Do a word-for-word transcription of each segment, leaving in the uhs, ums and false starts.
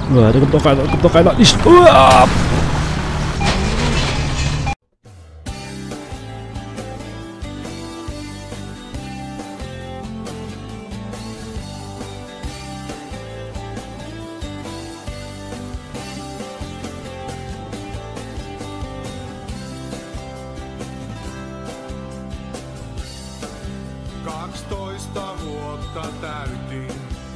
Oh, da kommt noch einer, da kommt noch einer. Nicht. Uah! kaksitoista vuotta täytin.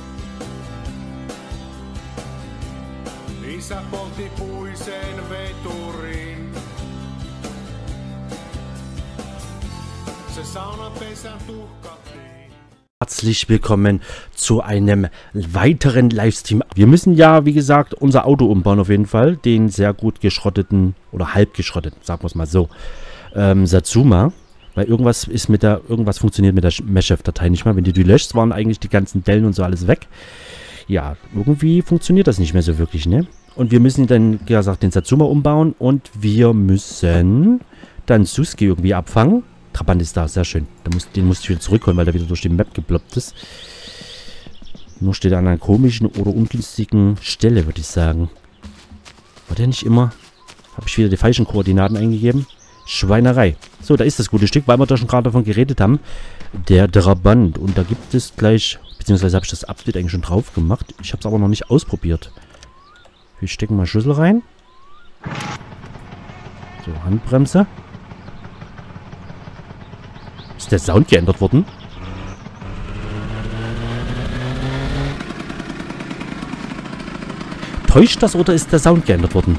Isä poltti puisen veturin. Se saunapesän tuhkattiin. Herzlich willkommen zu einem weiteren Livestream. Wir müssen ja, wie gesagt, unser Auto umbauen auf jeden Fall. Den sehr gut geschrotteten oder halb geschrotteten, sagen wir es mal so, ähm, Satsuma. Weil irgendwas ist mit der, irgendwas funktioniert mit der Meshef-Datei nicht mehr. Wenn du die löscht, waren eigentlich die ganzen Dellen und so alles weg. Ja, irgendwie funktioniert das nicht mehr so wirklich, ne? Und wir müssen dann, wie gesagt, den Satsuma umbauen und wir müssen dann Suski irgendwie abfangen. Trabant ist da, sehr schön. Da muss, den musste ich wieder zurückholen, weil der wieder durch die Map geploppt ist. Nur steht er an einer komischen oder ungünstigen Stelle, würde ich sagen. War der nicht immer? Habe ich wieder die falschen Koordinaten eingegeben? Schweinerei. So, da ist das gute Stück, weil wir da schon gerade davon geredet haben. Der Trabant. Und da gibt es gleich, beziehungsweise habe ich das Update eigentlich schon drauf gemacht. Ich habe es aber noch nicht ausprobiert. Wir stecken mal Schlüssel rein. So, Handbremse. Ist der Sound geändert worden? Täuscht das oder ist der Sound geändert worden?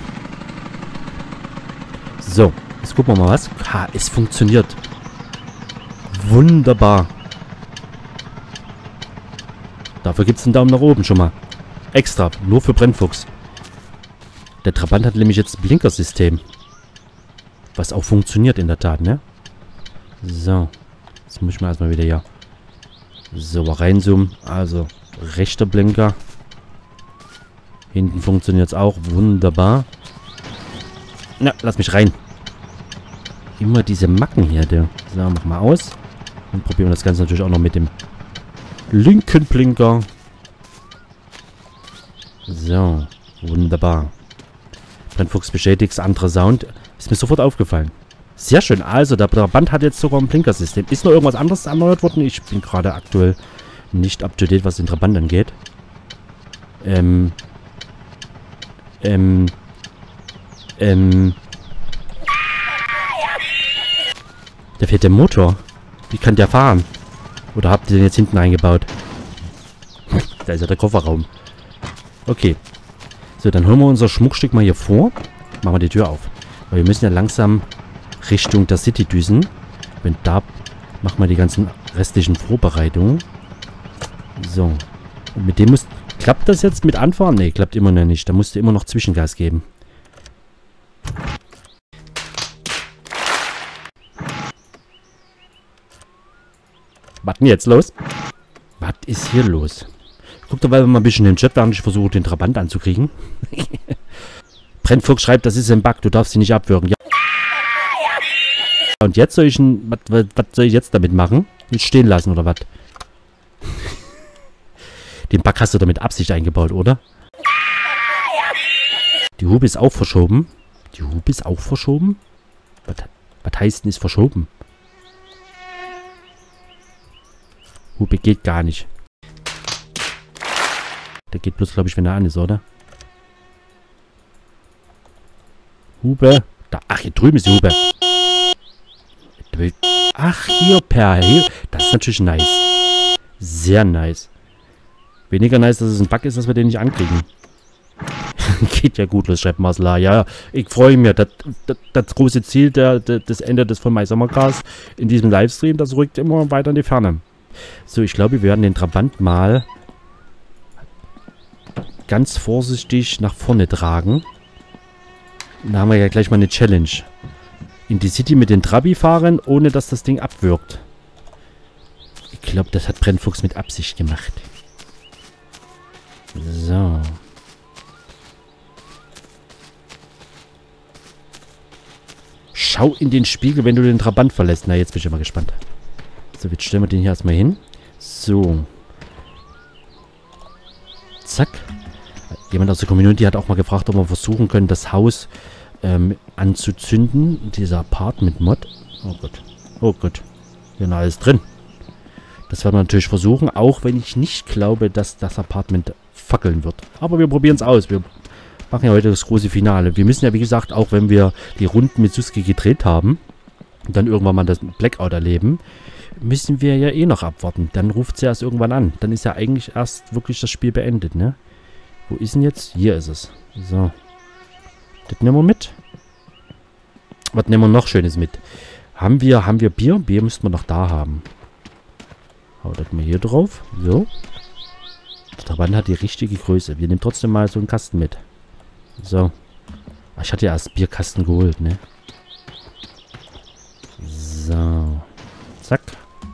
So, jetzt gucken wir mal was. Ha, es funktioniert. Wunderbar. Dafür gibt es einen Daumen nach oben schon mal. Extra, nur für Brennfuchs. Der Trabant hat nämlich jetzt ein Blinkersystem. Was auch funktioniert in der Tat, ne? So. Jetzt muss ich mal erstmal wieder hier so reinzoomen. Also, rechter Blinker. Hinten funktioniert es auch wunderbar. Na, lass mich rein. Immer diese Macken hier, der. So, mach mal aus. Und probieren wir das Ganze natürlich auch noch mit dem linken Blinker. So, wunderbar. Brennfuchs bestätigt, anderer Sound. Ist mir sofort aufgefallen. Sehr schön. Also, der Trabant hat jetzt sogar ein Blinkersystem. Ist noch irgendwas anderes erneuert worden? Ich bin gerade aktuell nicht up to date, was den Trabant angeht. Ähm. Ähm. Ähm. Da fehlt der Motor. Wie kann der fahren? Oder habt ihr den jetzt hinten eingebaut? Da ist ja der Kofferraum. Okay. So, dann holen wir unser Schmuckstück mal hier vor. Machen wir die Tür auf. Weil wir müssen ja langsam Richtung der City düsen. Wenn da machen wir die ganzen restlichen Vorbereitungen. So. Und mit dem muss... Klappt das jetzt mit Anfahren? Ne, klappt immer noch nicht. Da musst du immer noch Zwischengas geben. Was denn jetzt los? Was ist hier los? Guck doch mal ein bisschen in den Chat, während ich versuche, den Trabant anzukriegen. Brennfuchs schreibt, das ist ein Bug, du darfst sie nicht abwürgen. Ja. Und jetzt soll ich ein, was, was, was soll ich jetzt damit machen? Nicht stehen lassen oder was? Den Bug hast du da mit Absicht eingebaut, oder? Die Hupe ist auch verschoben. Die Hupe ist auch verschoben? Was, was heißt denn ist verschoben? Hupe geht gar nicht. Der geht bloß, glaube ich, wenn er an ist, oder? Hupe. Da. Ach, hier drüben ist die Hupe. Ach, hier per hier. Das ist natürlich nice. Sehr nice. Weniger nice, dass es ein Bug ist, dass wir den nicht ankriegen. Geht ja gut los, schreibt Masla. Ja, ich freue mich. Das, das, das große Ziel der, der, des Ende des von My Summercast in diesem Livestream, das rückt immer weiter in die Ferne. So, ich glaube, wir werden den Trabant mal ganz vorsichtig nach vorne tragen. Da haben wir ja gleich mal eine Challenge. In die City mit den Trabi fahren, ohne dass das Ding abwirkt. Ich glaube, das hat Brennfuchs mit Absicht gemacht. So. Schau in den Spiegel, wenn du den Trabant verlässt. Na, jetzt bin ich mal gespannt. So, jetzt stellen wir den hier erstmal hin. So. Zack. Jemand aus der Community hat auch mal gefragt, ob wir versuchen können, das Haus ähm, anzuzünden. Dieser Apartment-Mod. Oh Gott. Oh Gott. Hier ist alles drin. Das werden wir natürlich versuchen, auch wenn ich nicht glaube, dass das Apartment fackeln wird. Aber wir probieren es aus. Wir machen ja heute das große Finale. Wir müssen ja, wie gesagt, auch wenn wir die Runden mit Suski gedreht haben und dann irgendwann mal das Blackout erleben, müssen wir ja eh noch abwarten. Dann ruft sie erst irgendwann an. Dann ist ja eigentlich erst wirklich das Spiel beendet, ne? Wo ist denn jetzt? Hier ist es. So. Das nehmen wir mit. Was nehmen wir noch Schönes mit? Haben wir, haben wir Bier? Bier müssten wir noch da haben. Hau das mal hier drauf. So. Der Trabant hat die richtige Größe. Wir nehmen trotzdem mal so einen Kasten mit. So. Ach, ich hatte ja erst Bierkasten geholt, ne? So. Zack.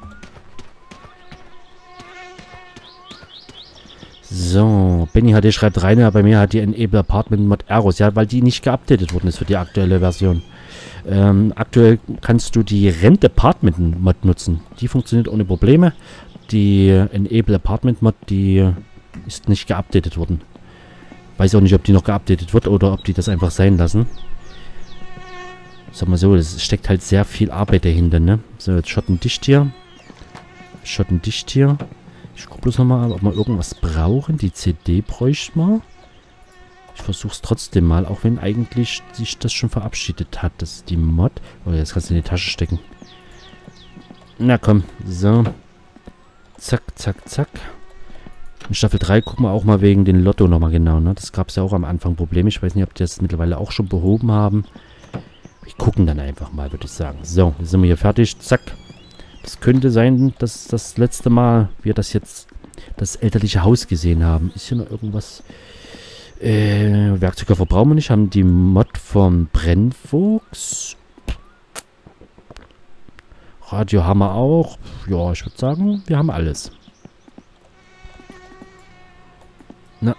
So. Benny H D schreibt rein, ja, bei mir hat die Enable Apartment Mod Errors. Ja, weil die nicht geupdatet worden ist für die aktuelle Version. Ähm, aktuell kannst du die Rent Apartment Mod nutzen. Die funktioniert ohne Probleme. Die Enable Apartment Mod, die ist nicht geupdatet worden. Weiß auch nicht, ob die noch geupdatet wird oder ob die das einfach sein lassen. Sag mal so, es steckt halt sehr viel Arbeit dahinter, ne? So, jetzt schottendicht hier. Schottendicht hier. Ich gucke bloß nochmal, ob wir irgendwas brauchen. Die C D bräuchte man. Ich versuche es trotzdem mal, auch wenn eigentlich sich das schon verabschiedet hat. Das ist die Mod. Oh, jetzt kannst du in die Tasche stecken. Na komm, so. Zack, zack, zack. In Staffel drei gucken wir auch mal wegen den Lotto nochmal genau, ne? Das gab es ja auch am Anfang Probleme. Ich weiß nicht, ob die das mittlerweile auch schon behoben haben. Wir gucken dann einfach mal, würde ich sagen. So, jetzt sind wir hier fertig. Zack. Das könnte sein, dass das letzte Mal wir das jetzt, das elterliche Haus gesehen haben. Ist hier noch irgendwas? Äh, Werkzeuge verbrauchen wir nicht. Haben die Mod vom Brennfuchs. Radio haben wir auch. Ja, ich würde sagen, wir haben alles. Na.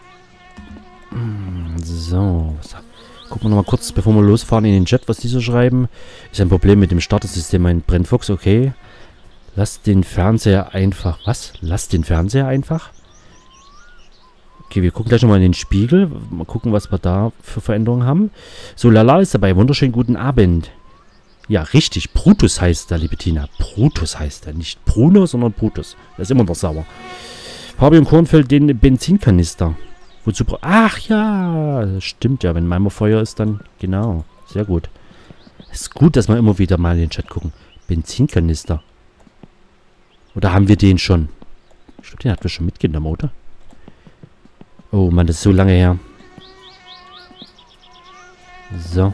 So. Gucken wir nochmal kurz, bevor wir losfahren, in den Chat, was die so schreiben. Ist ein Problem mit dem Startersystem. Ein Brennfuchs, okay. Lass den Fernseher einfach... Was? Lass den Fernseher einfach? Okay, wir gucken gleich nochmal in den Spiegel. Mal gucken, was wir da für Veränderungen haben. So, Lala ist dabei. Wunderschönen guten Abend. Ja, richtig. Brutus heißt er, liebe Tina. Brutus heißt er. Nicht Bruno, sondern Brutus. Der ist immer noch sauer. Fabian Kornfeld, den Benzinkanister. Wozu bra... Ach ja, das stimmt ja. Wenn einmal Feuer ist, dann... Genau. Sehr gut. Es ist gut, dass wir immer wieder mal in den Chat gucken. Benzinkanister. Oder haben wir den schon? Ich glaube, den hatten wir schon mitgenommen, oder? Oh Mann, das ist so lange her. So.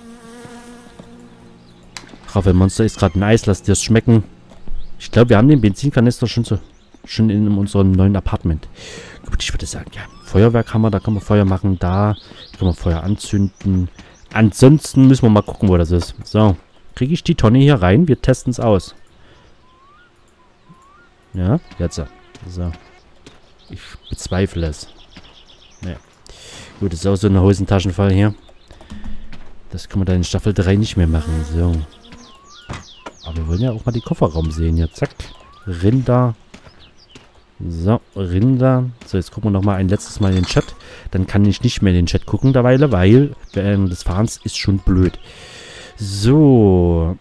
Raphael Monster ist gerade ein Eis. Lass dir das schmecken. Ich glaube, wir haben den Benzinkanister schon so, schon in unserem neuen Apartment. Gut, ich würde sagen, ja. Feuerwerk haben wir. Da können wir Feuer machen. Da können wir Feuer anzünden. Ansonsten müssen wir mal gucken, wo das ist. So. Kriege ich die Tonne hier rein? Wir testen es aus. Ja, jetzt. So. Ich bezweifle es. Ja. Gut, das ist auch so ein Hosentaschenfall hier. Das können wir dann in Staffel drei nicht mehr machen. So. Aber wir wollen ja auch mal die Kofferraum sehen. Ja, zack. Rinder. So, Rinder. So, jetzt gucken wir noch mal ein letztes Mal in den Chat. Dann kann ich nicht mehr in den Chat gucken derweil, weil während des Fahrens ist schon blöd. So.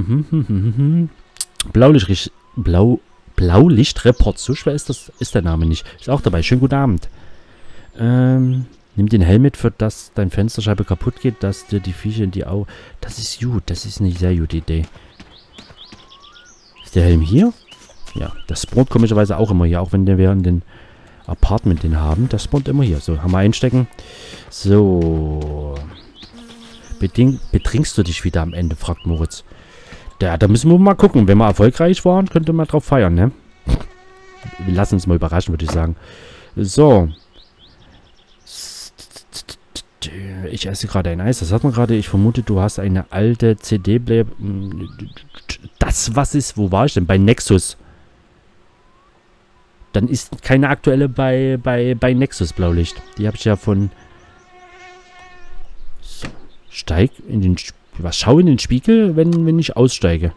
Blaulicht. Blau. Blaulichtreport. So schwer ist das, ist der Name nicht. Ist auch dabei. Schönen guten Abend. Ähm, nimm den Helm mit, für das dein Fensterscheibe kaputt geht, dass dir die Viecher in die Augen... Das ist gut. Das ist eine sehr gute Idee. Ist der Helm hier? Ja. Das spawnt komischerweise auch immer hier. Auch wenn wir in den Apartment den haben. Das spawnt immer hier. So, haben wir einstecken. So. Beding, betrinkst du dich wieder am Ende, fragt Moritz. Ja, da müssen wir mal gucken. Wenn wir erfolgreich waren, könnte man drauf feiern, ne? Wir lassen uns mal überraschen, würde ich sagen. So. Ich esse gerade ein Eis. Das hat man gerade. Ich vermute, du hast eine alte C D-Player. Das, was ist? Wo war ich denn? Bei Nexus. Dann ist keine aktuelle bei, bei, bei Nexus Blaulicht. Die habe ich ja von... So. Steig in den... Was? Schau in den Spiegel, wenn, wenn ich aussteige.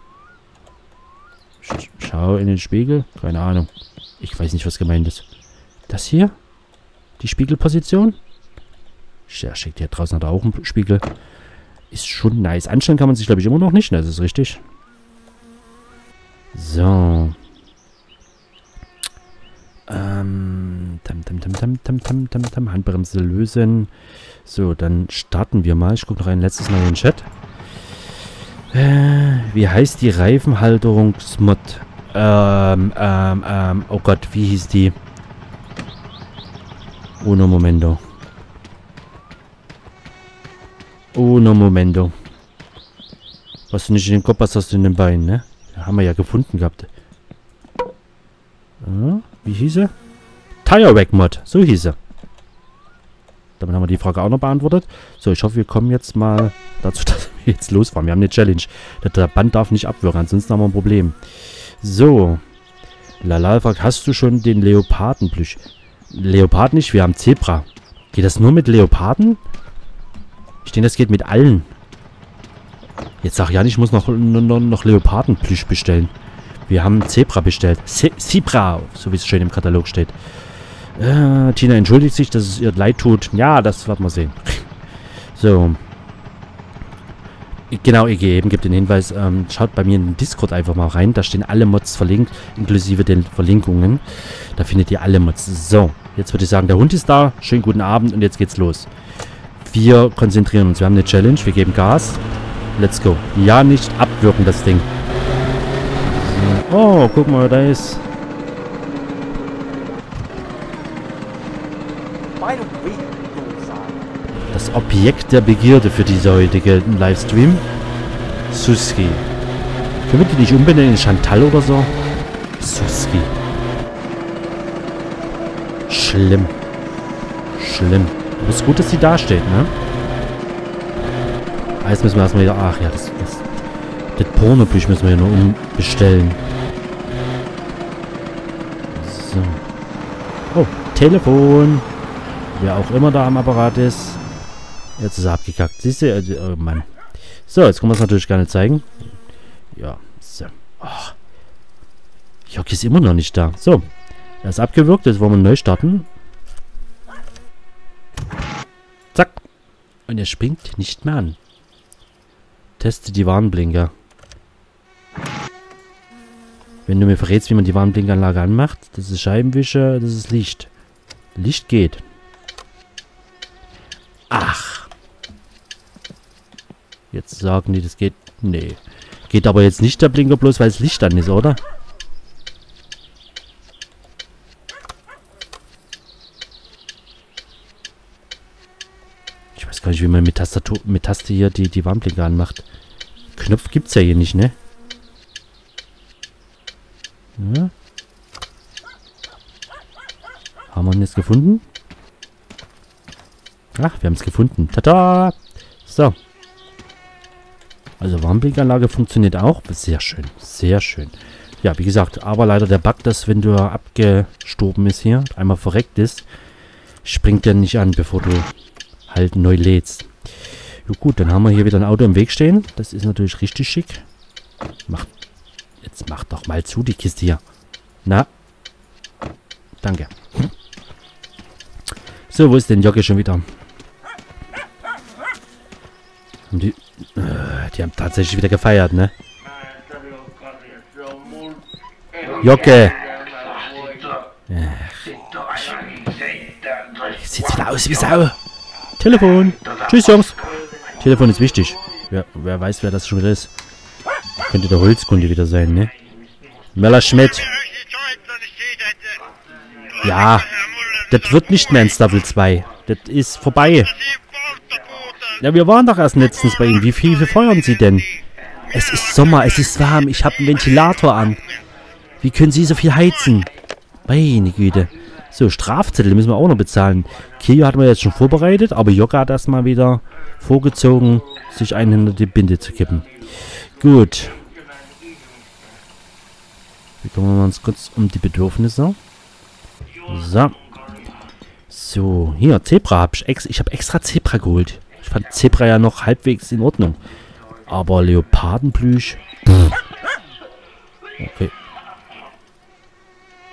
Schau in den Spiegel. Keine Ahnung. Ich weiß nicht, was gemeint ist. Das hier? Die Spiegelposition? Sehr schick. Hier draußen hat er auch einen Spiegel. Ist schon nice. Anstellen kann man sich, glaube ich, immer noch nicht. Ne? Das ist richtig. So. Ähm. Tam, tam, tam, tam, tam, tam, tam, tam. Handbremse lösen. So, dann starten wir mal. Ich gucke noch ein letztes Mal in den Chat. Äh, wie heißt die Reifenhalterungsmod? Ähm, ähm, ähm. Oh Gott, wie hieß die? Uno momento. Uno momento. Was du nicht in den Kopf hast, hast du in den Beinen, ne? Haben wir ja gefunden gehabt. Ja, wie hieß er? Tire Rack Mod. So hieß er. Damit haben wir die Frage auch noch beantwortet. So, ich hoffe, wir kommen jetzt mal dazu, dass wir jetzt losfahren. Wir haben eine Challenge. Der Band darf nicht abwürgen, ansonsten haben wir ein Problem. So. Lala fragt, hast du schon den Leopardenplüsch? Leopard nicht, wir haben Zebra. Geht das nur mit Leoparden? Ich denke, das geht mit allen. Jetzt sag ja nicht, ich muss noch, noch, noch Leopardenplüsch bestellen. Wir haben Zebra bestellt. Se Zebra, so wie es schön im Katalog steht. Äh, Tina entschuldigt sich, dass es ihr leid tut. Ja, das werden wir sehen. So. Genau, E G eben gibt den Hinweis, ähm, schaut bei mir in den Discord einfach mal rein. Da stehen alle Mods verlinkt, inklusive den Verlinkungen. Da findet ihr alle Mods. So, jetzt würde ich sagen, der Hund ist da. Schönen guten Abend und jetzt geht's los. Wir konzentrieren uns. Wir haben eine Challenge, wir geben Gas. Let's go. Ja, nicht abwürgen, das Ding. Oh, guck mal, da ist... das Objekt der Begierde für diese heutige Livestream. Suski. Können wir die nicht umbenennen in Chantal oder so? Suski. Schlimm. Schlimm. Aber es ist gut, dass sie da steht, ne? Ah, jetzt müssen wir erstmal wieder... Ach ja, das... Das, das Pornobüch müssen wir ja nur umbestellen. So. Oh, Telefon. Wer auch immer da am Apparat ist. Jetzt ist er abgekackt. Siehst du? Oh Mann. So, jetzt können wir es natürlich gerne zeigen. Ja, so. Oh. Jock ist immer noch nicht da. So. Er ist abgewürgt. Jetzt wollen wir neu starten. Zack. Und er springt nicht mehr an. Teste die Warnblinker. Wenn du mir verrätst, wie man die Warnblinkanlage anmacht. Das ist Scheibenwischer, das ist Licht. Licht geht. Ach. Jetzt sagen die, das geht... Nee. Geht aber jetzt nicht der Blinker bloß, weil das Licht an ist, oder? Ich weiß gar nicht, wie man mit Tastatur, mit Taste hier die, die Warnblinker anmacht. Knopf gibt es ja hier nicht, ne? Ja. Haben wir ihn jetzt gefunden? Ach, wir haben es gefunden. Tada! So. Also Warnblinkanlage funktioniert auch. Sehr schön. Sehr schön. Ja, wie gesagt, aber leider der Bug, dass wenn du abgestorben ist hier, einmal verreckt ist, springt der nicht an, bevor du halt neu lädst. Jo, gut, dann haben wir hier wieder ein Auto im Weg stehen. Das ist natürlich richtig schick. Macht, jetzt mach doch mal zu, die Kiste hier. Na? Danke. Hm. So, wo ist denn Jocke schon wieder? Haben die, äh, die haben tatsächlich wieder gefeiert, ne? Jocke! Ach. Sieht wieder aus wie Sau. Telefon! Tschüss, Jungs! Telefon ist wichtig. Wer, wer weiß, wer das schon wieder ist. Könnte der Holzkunde wieder sein, ne? Möller Schmidt. Ja. Das wird nicht mehr in Staffel zwei. Das ist vorbei. Ja, wir waren doch erst letztens bei Ihnen. Wie viel, wie feuern Sie denn? Es ist Sommer, es ist warm. Ich habe einen Ventilator an. Wie können Sie so viel heizen? Meine Güte. So, Strafzettel müssen wir auch noch bezahlen. Kio hatten wir jetzt schon vorbereitet, aber Jocke hat erstmal wieder vorgezogen, sich einen hinter die Binde zu kippen. Gut. Wir kümmern uns kurz um die Bedürfnisse. So. So, hier, Zebra hab ich extra. Ich habe extra Zebra geholt. Ich fand Zebra ja noch halbwegs in Ordnung. Aber Leopardenplüsch. Okay.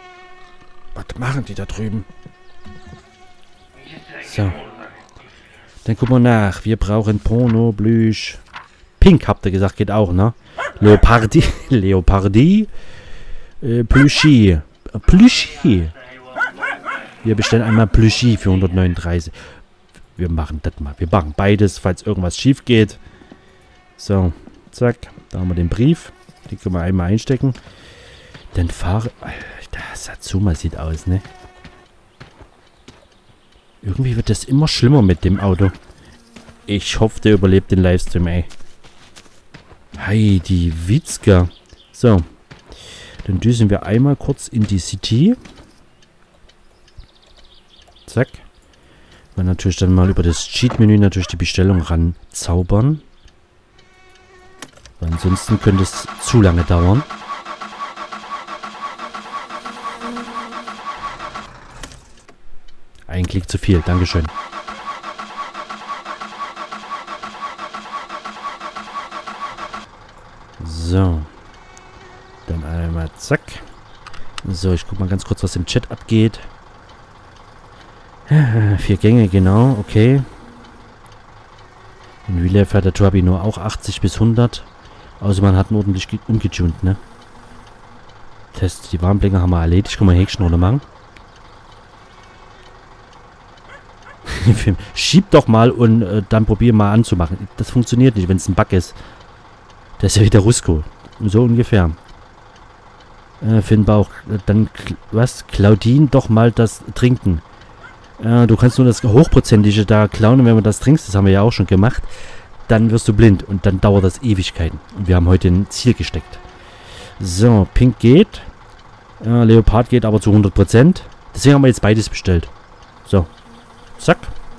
Was machen die da drüben? So. Dann gucken wir nach. Wir brauchen Porno, Plüsch. Pink, habt ihr gesagt, geht auch, ne? Leopardi. Leopardi. Äh, Plüschi. Äh, Plüschi. Wir bestellen einmal Plüschi für hundertneununddreißig. Wir machen das mal. Wir machen beides, falls irgendwas schief geht. So, zack. Da haben wir den Brief. Den können wir einmal einstecken. Dann fahre... Das Satsuma sieht aus, ne? Irgendwie wird das immer schlimmer mit dem Auto. Ich hoffe, der überlebt den Livestream, ey. Heidi Witzka. So. Dann düsen wir einmal kurz in die City. Zack. Und natürlich dann mal über das Cheat-Menü natürlich die Bestellung ranzaubern. Weil ansonsten könnte es zu lange dauern. Ein Klick zu viel. Dankeschön. So. Dann einmal zack. So, ich guck mal ganz kurz, was im Chat abgeht. Vier Gänge, genau. Okay. In Real Life hat der Trabi nur auch achtzig bis hundert. Außer man hat ihn ordentlich umgetunt, ne? Test. Die Warnblinker haben wir erledigt. Guck mal, Häkchen runter machen. Schieb doch mal und äh, dann probier mal anzumachen. Das funktioniert nicht, wenn es ein Bug ist. Das ist ja wieder Rusko. So ungefähr. Äh, für den Bauch. Dann, was? Claudine, doch mal das Trinken. Äh, du kannst nur das Hochprozentige da klauen. Und wenn du das trinkst, das haben wir ja auch schon gemacht, dann wirst du blind. Und dann dauert das Ewigkeiten. Und wir haben heute ein Ziel gesteckt. So, Pink geht. Äh, Leopard geht aber zu hundert Prozent. Deswegen haben wir jetzt beides bestellt. So. Zack.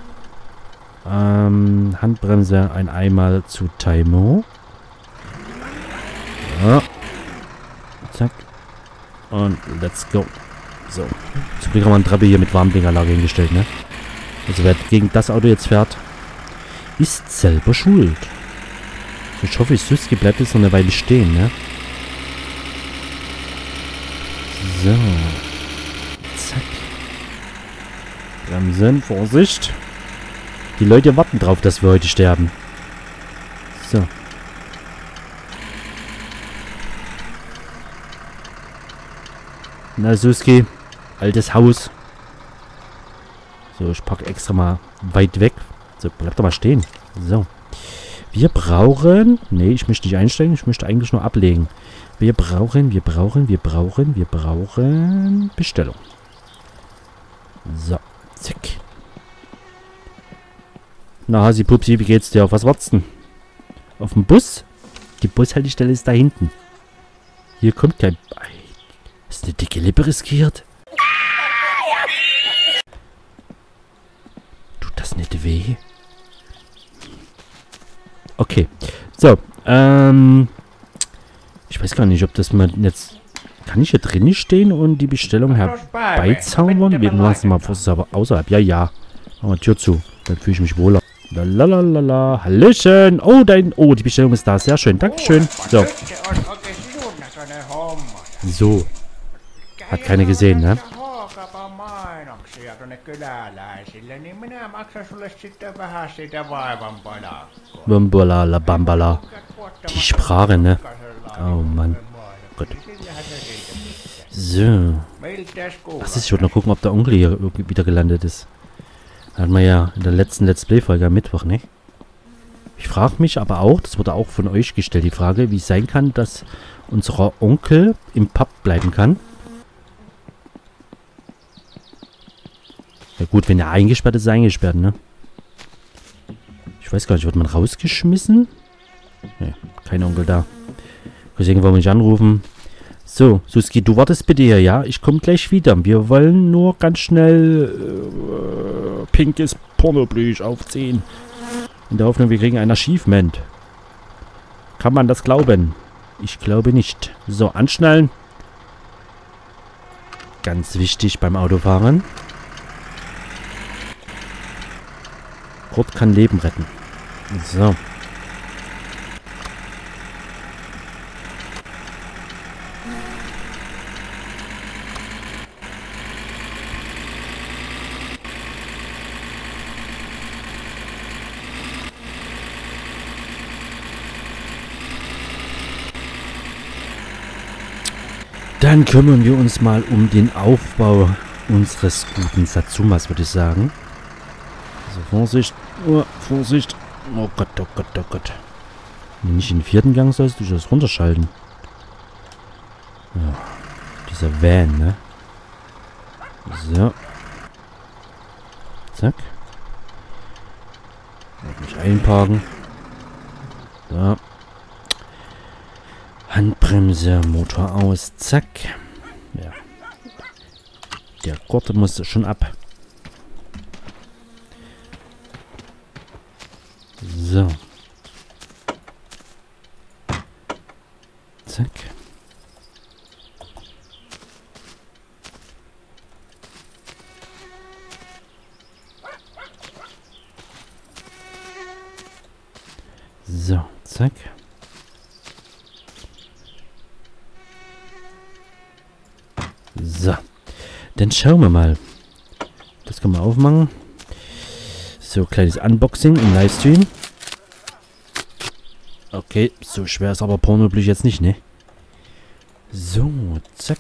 Ähm, Handbremse ein einmal zu Taimo. Ja. Zack. Und let's go. So. Zum Glück haben wir einen Trabi hier mit Warnblinkerlage hingestellt, ne? Also wer gegen das Auto jetzt fährt, ist selber schuld. Ich hoffe, Suski bleibt jetzt noch eine Weile stehen, ne? So. Zack. Bremsen, Vorsicht. Die Leute warten drauf, dass wir heute sterben. So. Na, Suski. Altes Haus. So, ich packe extra mal weit weg. So, bleib doch mal stehen. So. Wir brauchen... Nee, ich möchte nicht einsteigen. Ich möchte eigentlich nur ablegen. Wir brauchen, wir brauchen, wir brauchen, wir brauchen... Bestellung. So. Zack. Na, Hasi Pupsi, wie geht's dir? Auf was wartest du? Auf dem Bus? Die Bushaltestelle ist da hinten. Hier kommt kein... Ist eine dicke Lippe riskiert? Tut das nicht weh? Okay. So. Ähm. Ich weiß gar nicht, ob das mal jetzt... Kann ich hier drin stehen und die Bestellung herbeizaubern? Wir lassen mal aber außerhalb. Ja, ja. Machen wir Tür zu. Dann fühle ich mich wohler. Lalalala. Hallöchen. Oh, dein... Oh, die Bestellung ist da. Sehr schön. Dankeschön. So. So. Hat keiner gesehen, ne? Bambala, Bambala. Die Sprache, ne? Oh, Mann. Gut. So. Ach, ich wollte noch gucken, ob der Onkel hier irgendwie wieder gelandet ist. Hatten wir ja in der letzten Let's Play-Folge am Mittwoch, ne? Ich frage mich aber auch, das wurde auch von euch gestellt, die Frage, wie es sein kann, dass unser Onkel im Pub bleiben kann. Ja gut, wenn er eingesperrt ist, ist er eingesperrt, ne? Ich weiß gar nicht, wird man rausgeschmissen? Ne, kein Onkel da. Deswegen wollen wir nicht anrufen. So, Suski, du wartest bitte hier, ja? Ich komme gleich wieder. Wir wollen nur ganz schnell äh, pinkes Pornoblüch aufziehen. In der Hoffnung, wir kriegen ein Achievement. Kann man das glauben? Ich glaube nicht. So, anschnallen. Ganz wichtig beim Autofahren. Kurt kann Leben retten. So. Dann kümmern wir uns mal um den Aufbau unseres guten Satsumas, würde ich sagen. Also Vorsicht. Oh, Vorsicht. Oh Gott, oh Gott, oh Gott. Wenn nicht in den vierten Gang sollst du das runterschalten. Ja. Dieser Van, ne? So. Zack. Nicht einparken. So. Handbremse, Motor aus. Zack. Ja. Der Gurt muss schon ab. So. Zack. So, zack. So. Dann schauen wir mal. Das können wir aufmachen. So, kleines Unboxing im Livestream. Okay, so schwer ist aber Pornoblech jetzt nicht, ne? So, zack.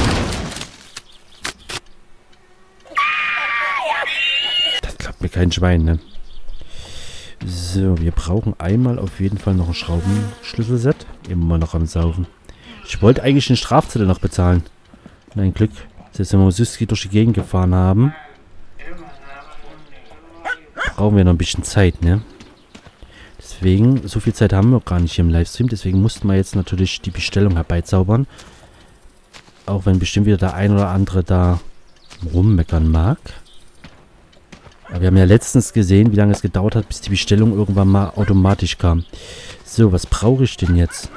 Das klappt mir kein Schwein, ne? So, wir brauchen einmal auf jeden Fall noch ein Schraubenschlüsselset. Immer noch am Saufen. Ich wollte eigentlich den Strafzettel noch bezahlen. Nein, Glück. Selbst wenn wir Suski durch die Gegend gefahren haben, brauchen wir noch ein bisschen Zeit, ne? Deswegen, so viel Zeit haben wir auch gar nicht hier im Livestream. Deswegen mussten wir jetzt natürlich die Bestellung herbeizaubern. Auch wenn bestimmt wieder der ein oder andere da rummeckern mag. Aber wir haben ja letztens gesehen, wie lange es gedauert hat, bis die Bestellung irgendwann mal automatisch kam. So, was brauche ich denn jetzt?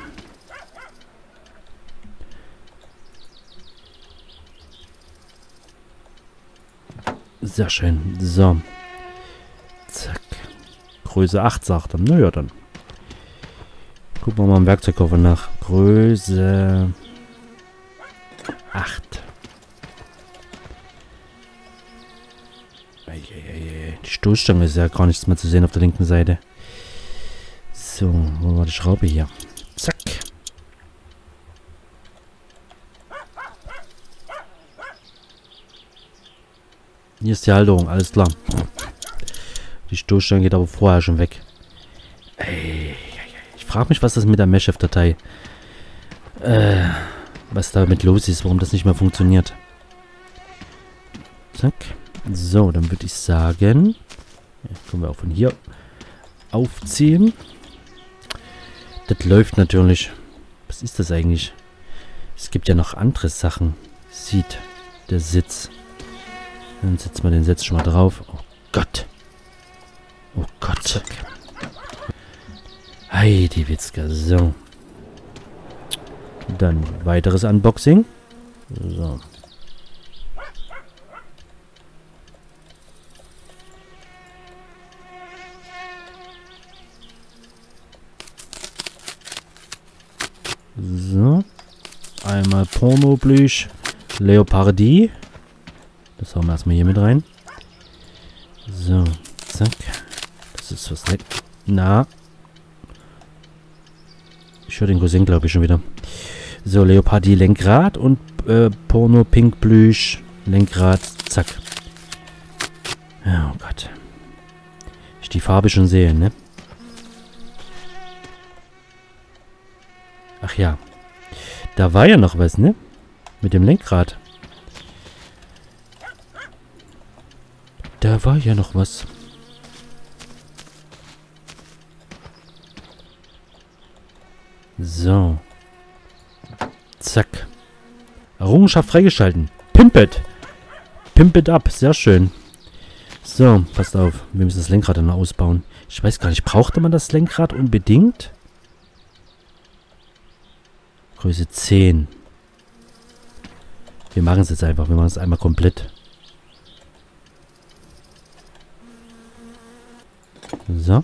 Sehr schön. So. Zack. Größe acht sagt er. Naja, dann. Gucken wir mal im Werkzeugkoffer nach. Größe acht. Die Stoßstange ist ja gar nichts mehr zu sehen auf der linken Seite. So, wo war die Schraube hier? Zack. Hier ist die Halterung, alles klar. Die Stoßstange geht aber vorher schon weg. Ey, ich frage mich, was das mit der Mesh-Datei, äh, was damit los ist, warum das nicht mehr funktioniert. Zack. So, dann würde ich sagen, ja, können wir auch von hier aufziehen. Das läuft natürlich. Was ist das eigentlich? Es gibt ja noch andere Sachen. Sieht der Sitz. Dann setzen wir den Sitz schon mal drauf. Oh Gott. Oh Gott. Heidi Witzka. So. Dann weiteres Unboxing. So. So. Einmal Pornoblech. Leopardie. Das hauen wir erstmal hier mit rein. So. Zack. Das ist was nett. Na. Ich höre den Cousin, glaube ich, schon wieder. So, Leopardie Lenkrad und äh, Porno Pink Blech Lenkrad. Zack. Oh Gott. Ich die Farbe schon sehe, ne? Ach ja. Da war ja noch was, ne? Mit dem Lenkrad. Da war ja noch was. So. Zack. Errungenschaft freigeschalten. Pimpet. Pimpet up. Sehr schön. So, passt auf. Wir müssen das Lenkrad dann ausbauen. Ich weiß gar nicht, brauchte man das Lenkrad unbedingt? Größe zehn. Wir machen es jetzt einfach. Wir machen es einmal komplett. So.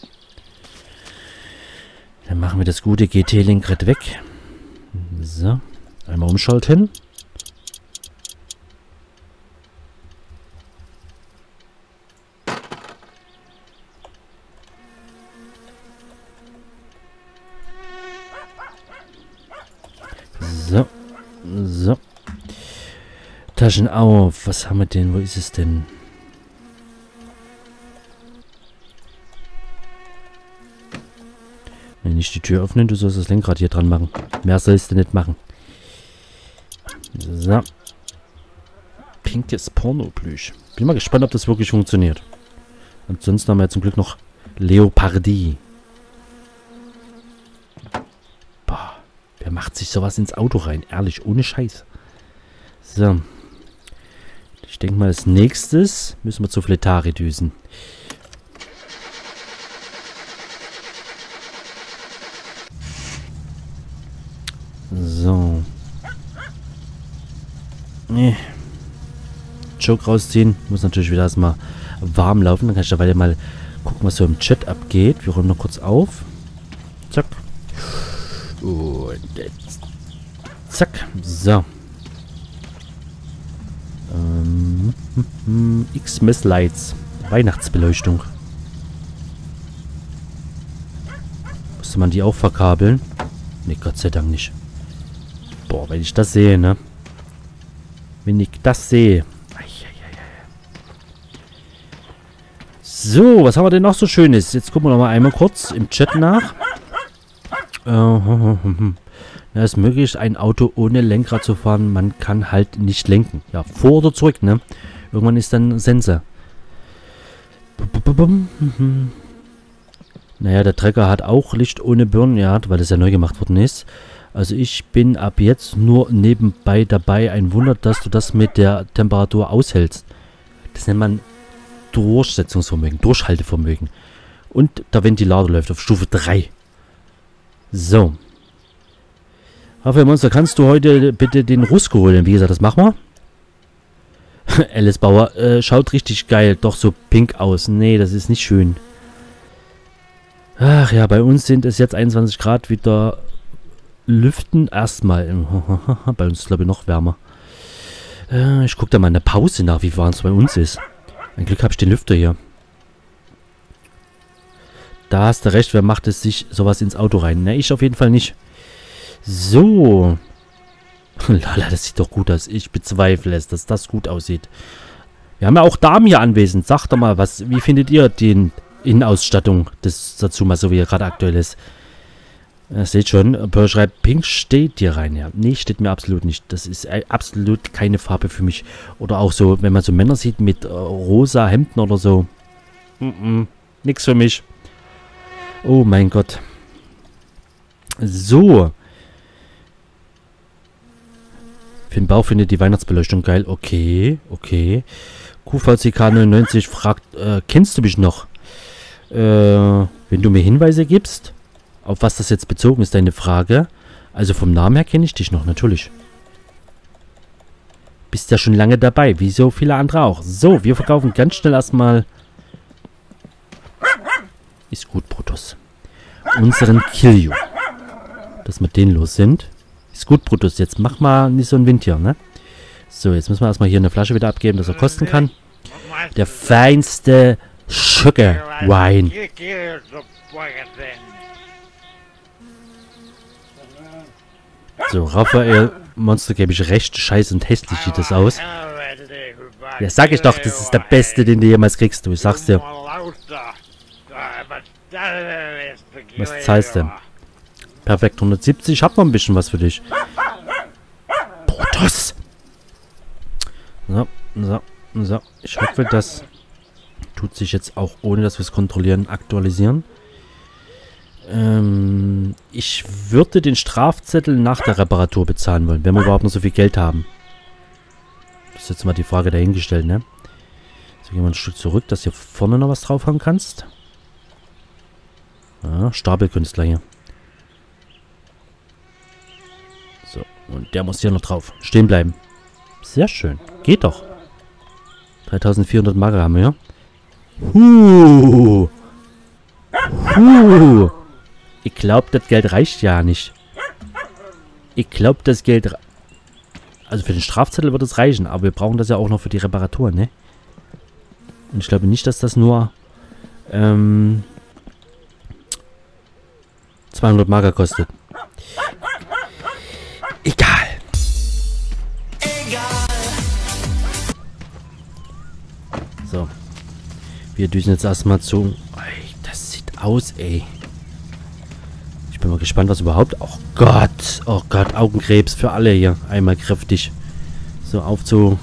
Dann machen wir das gute G T-Lenkrad weg. So. Einmal umschalten. So. Taschen auf. Was haben wir denn? Wo ist es denn? Wenn nicht die Tür öffnen, du sollst das Lenkrad hier dran machen. Mehr sollst du nicht machen. So. Pinkes Pornoplüsch. Bin mal gespannt, ob das wirklich funktioniert. Ansonsten haben wir ja zum Glück noch Leopardie. Boah. Wer macht sich sowas ins Auto rein? Ehrlich, ohne Scheiß. So. Ich denke mal, als nächstes müssen wir zu Fletari düsen. So. Nee. Joke rausziehen. Muss natürlich wieder erstmal warm laufen. Dann kann ich da weiter mal gucken, was so im Chat abgeht. Wir räumen noch kurz auf. Zack. Und jetzt. Zack. So. Ähm, X-Mess Lights. Weihnachtsbeleuchtung. Musste man die auch verkabeln? Ne, Gott sei Dank nicht. Boah, wenn ich das sehe, ne? Wenn ich das sehe. So, was haben wir denn noch so Schönes? Jetzt gucken wir noch mal einmal kurz im Chat nach. Äh, ja, es ist möglich, ein Auto ohne Lenkrad zu fahren. Man kann halt nicht lenken. Ja, vor oder zurück, ne? Irgendwann ist dann Sensor. Naja, der Trecker hat auch Licht ohne Birnen, ja, weil das ja neu gemacht worden ist. Also ich bin ab jetzt nur nebenbei dabei. Ein Wunder, dass du das mit der Temperatur aushältst. Das nennt man Durchsetzungsvermögen, Durchhaltevermögen. Und der Ventilator läuft auf Stufe drei. So. Raphael Monster, kannst du heute bitte den Rusko holen? Wie gesagt, das machen wir. Alice Bauer, äh, schaut richtig geil, doch so pink aus. Nee, das ist nicht schön. Ach ja, bei uns sind es jetzt einundzwanzig Grad, wieder lüften erstmal. Bei uns ist glaube ich noch wärmer. Äh, ich gucke da mal eine Pause nach, wie warm es bei uns ist. Ein Glück habe ich den Lüfter hier. Da hast du recht, wer macht es sich sowas ins Auto rein? Na, ich auf jeden Fall nicht. So. Lala, das sieht doch gut aus. Ich bezweifle es, dass das gut aussieht. Wir haben ja auch Damen hier anwesend. Sagt doch mal, was, wie findet ihr die Innenausstattung des Satsuma, so wie er gerade aktuell ist? Ihr seht schon, Pearl schreibt, Pink steht dir rein. Ja, nee, steht mir absolut nicht. Das ist äh, absolut keine Farbe für mich. Oder auch so, wenn man so Männer sieht mit äh, rosa Hemden oder so. Mm -mm, nix für mich. Oh mein Gott. So. Finn Bauch findet die Weihnachtsbeleuchtung geil. Okay, okay. Q V C K neunundneunzig fragt, äh, kennst du mich noch? Äh, wenn du mir Hinweise gibst, auf was das jetzt bezogen ist, deine Frage. Also vom Namen her kenne ich dich noch, natürlich. Bist ja schon lange dabei, wie so viele andere auch. So, wir verkaufen ganz schnell erstmal... Ist gut, Brutus. Unseren Kilju. Dass wir den los sind. Ist gut, Brutus. Jetzt mach mal nicht so einen Wind hier, ne? So, jetzt müssen wir erstmal hier eine Flasche wieder abgeben, dass er kosten kann. Der feinste Sugar Wine. So, Raphael Monster gebe ich recht. Scheiße und hässlich sieht das aus. Ja, sag ich doch, das ist der beste, den du jemals kriegst, du. Ich sag's dir. Was zahlst du? Perfekt, hundertsiebzig. Ich hab noch ein bisschen was für dich. Brutus! So, so, so. Ich hoffe, das tut sich jetzt auch, ohne dass wir es kontrollieren, aktualisieren. Ähm, ich würde den Strafzettel nach der Reparatur bezahlen wollen, wenn wir überhaupt noch so viel Geld haben. Das ist jetzt mal die Frage dahingestellt, ne? So, gehen wir ein Stück zurück, dass du hier vorne noch was drauf haben kannst. Ja, Stapelkünstler hier. So, und der muss hier noch drauf. Stehen bleiben. Sehr schön. Geht doch. dreitausendvierhundert Mark haben wir. Huh. Huh. Ich glaube, das Geld reicht ja nicht. Ich glaube, das Geld... Also für den Strafzettel wird es reichen, aber wir brauchen das ja auch noch für die Reparatur, ne? Und ich glaube nicht, dass das nur ähm, zweihundert Mark kostet. Egal. Egal, So. Wir düsen jetzt erstmal zu. Ey, das sieht aus, ey. Ich bin mal gespannt, was überhaupt... Oh Gott. Oh Gott, Augenkrebs für alle hier. Einmal kräftig. So, auf zu...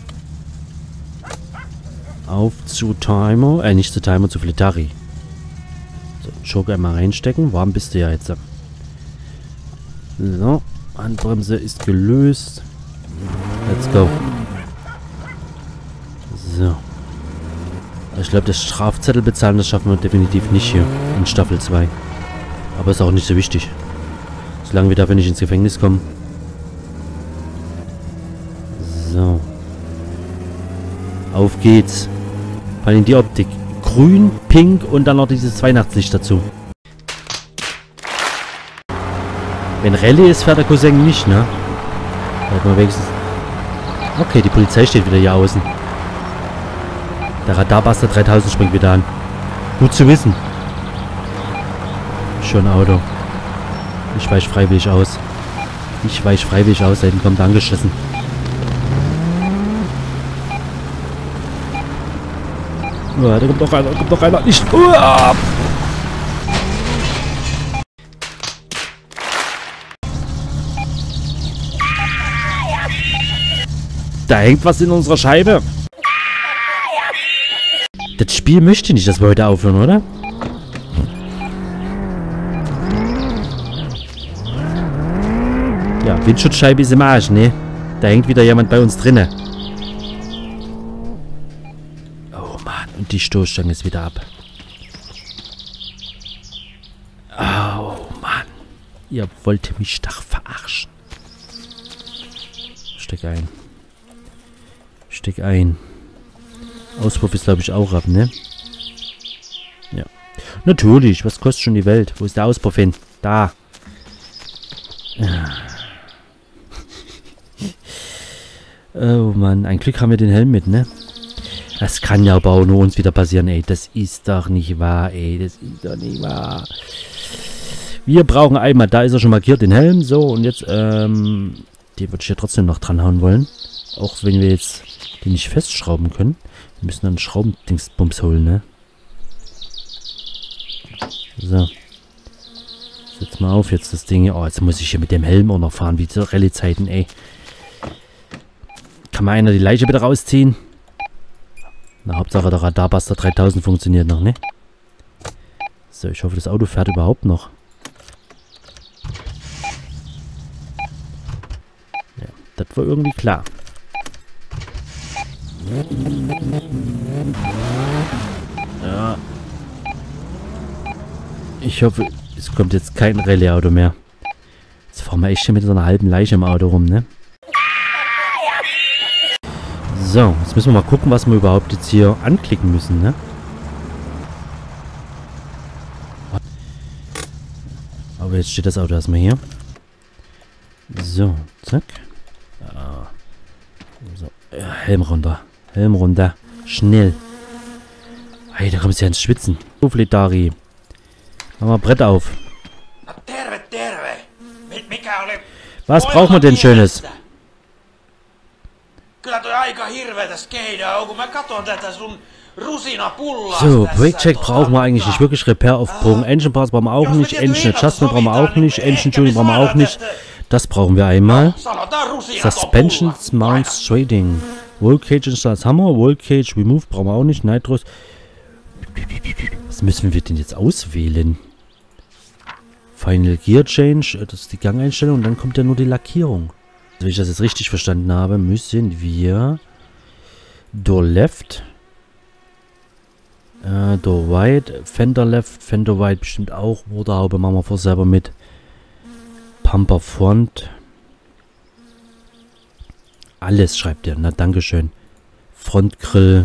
Auf zu Timer. Äh, nicht zu Timer, zu Fletari. So, Joker einmal reinstecken. Warm bist du ja jetzt. So. Handbremse ist gelöst. Let's go. So. Ich glaube, das Strafzettel bezahlen, das schaffen wir definitiv nicht hier. In Staffel zwei. Aber ist auch nicht so wichtig. Solange wir dafür nicht ins Gefängnis kommen. So. Auf geht's. Vor allem die Optik. Grün, pink und dann noch dieses Weihnachtslicht dazu. Wenn Rallye ist, fährt der Cousin nicht, ne? Halt mal wenigstens. Okay, die Polizei steht wieder hier außen. Der Radarbuster dreitausend springt wieder an. Gut zu wissen. Schon Auto. Ich weiche freiwillig aus. Ich weiche freiwillig aus, da hinten kommt er angeschissen. Oh, da kommt noch einer, da kommt noch einer. Nicht. Uah! Da hängt was in unserer Scheibe. Das Spiel möchte nicht, dass wir heute aufhören, oder? Ja, Windschutzscheibe ist im Arsch, ne? Da hängt wieder jemand bei uns drinne. Oh Mann, und die Stoßstange ist wieder ab. Oh Mann. Ihr wollt mich doch verarschen. Steck ein. Steck ein. Auspuff ist, glaube ich, auch ab, ne? Ja. Natürlich. Was kostet schon die Welt? Wo ist der Auspuff hin? Da. Oh Mann. Ein Glück haben wir den Helm mit, ne? Das kann ja aber auch nur uns wieder passieren, ey. Das ist doch nicht wahr, ey. Das ist doch nicht wahr. Wir brauchen einmal, da ist er schon markiert, den Helm. So, und jetzt, ähm... den würde ich ja trotzdem noch dranhauen wollen. Auch wenn wir jetzt den nicht festschrauben können. Wir müssen dann Schraubendingsbums holen, ne? So. Setz mal auf jetzt das Ding. Oh, jetzt muss ich hier mit dem Helm auch noch fahren, wie zu Rallye-Zeiten, ey. Kann mal einer die Leiche bitte rausziehen? Na, Hauptsache der Radarbuster dreitausend funktioniert noch, ne? So, ich hoffe, das Auto fährt überhaupt noch. Ja, das war irgendwie klar. Ja. Ich hoffe, es kommt jetzt kein Rallye-Auto mehr. Jetzt fahren wir echt schon mit so einer halben Leiche im Auto rum, ne? So, jetzt müssen wir mal gucken, was wir überhaupt jetzt hier anklicken müssen, ne? Aber jetzt steht das Auto erstmal hier. So, zack. Ja. So, ja, Helm runter. Helm runter. Schnell. Hey, da kommst du ja ins Schwitzen. So, Fletari. Mach mal Brett auf. Was brauchen wir denn Schönes? So, Breakcheck brauchen wir eigentlich nicht wirklich. Repair auf Bogen. Engine Parts brauchen wir auch nicht. Engine Adjustment brauchen wir auch nicht. Engine Tuning brauchen wir auch nicht. Das brauchen wir einmal. Suspensions Mount Trading. Roll Cage installs Hammer. Roll Cage Remove brauchen wir auch nicht. Nitros. Was müssen wir denn jetzt auswählen? Final Gear Change. Das ist die Gangeinstellung. Und dann kommt ja nur die Lackierung. Wenn ich das jetzt richtig verstanden habe, müssen wir Door Left, äh, Door Right, Fender Left, Fender Right bestimmt auch. Motorhaube machen wir vor selber mit. Pumper Front. Alles schreibt er. Na, dankeschön. Frontgrill.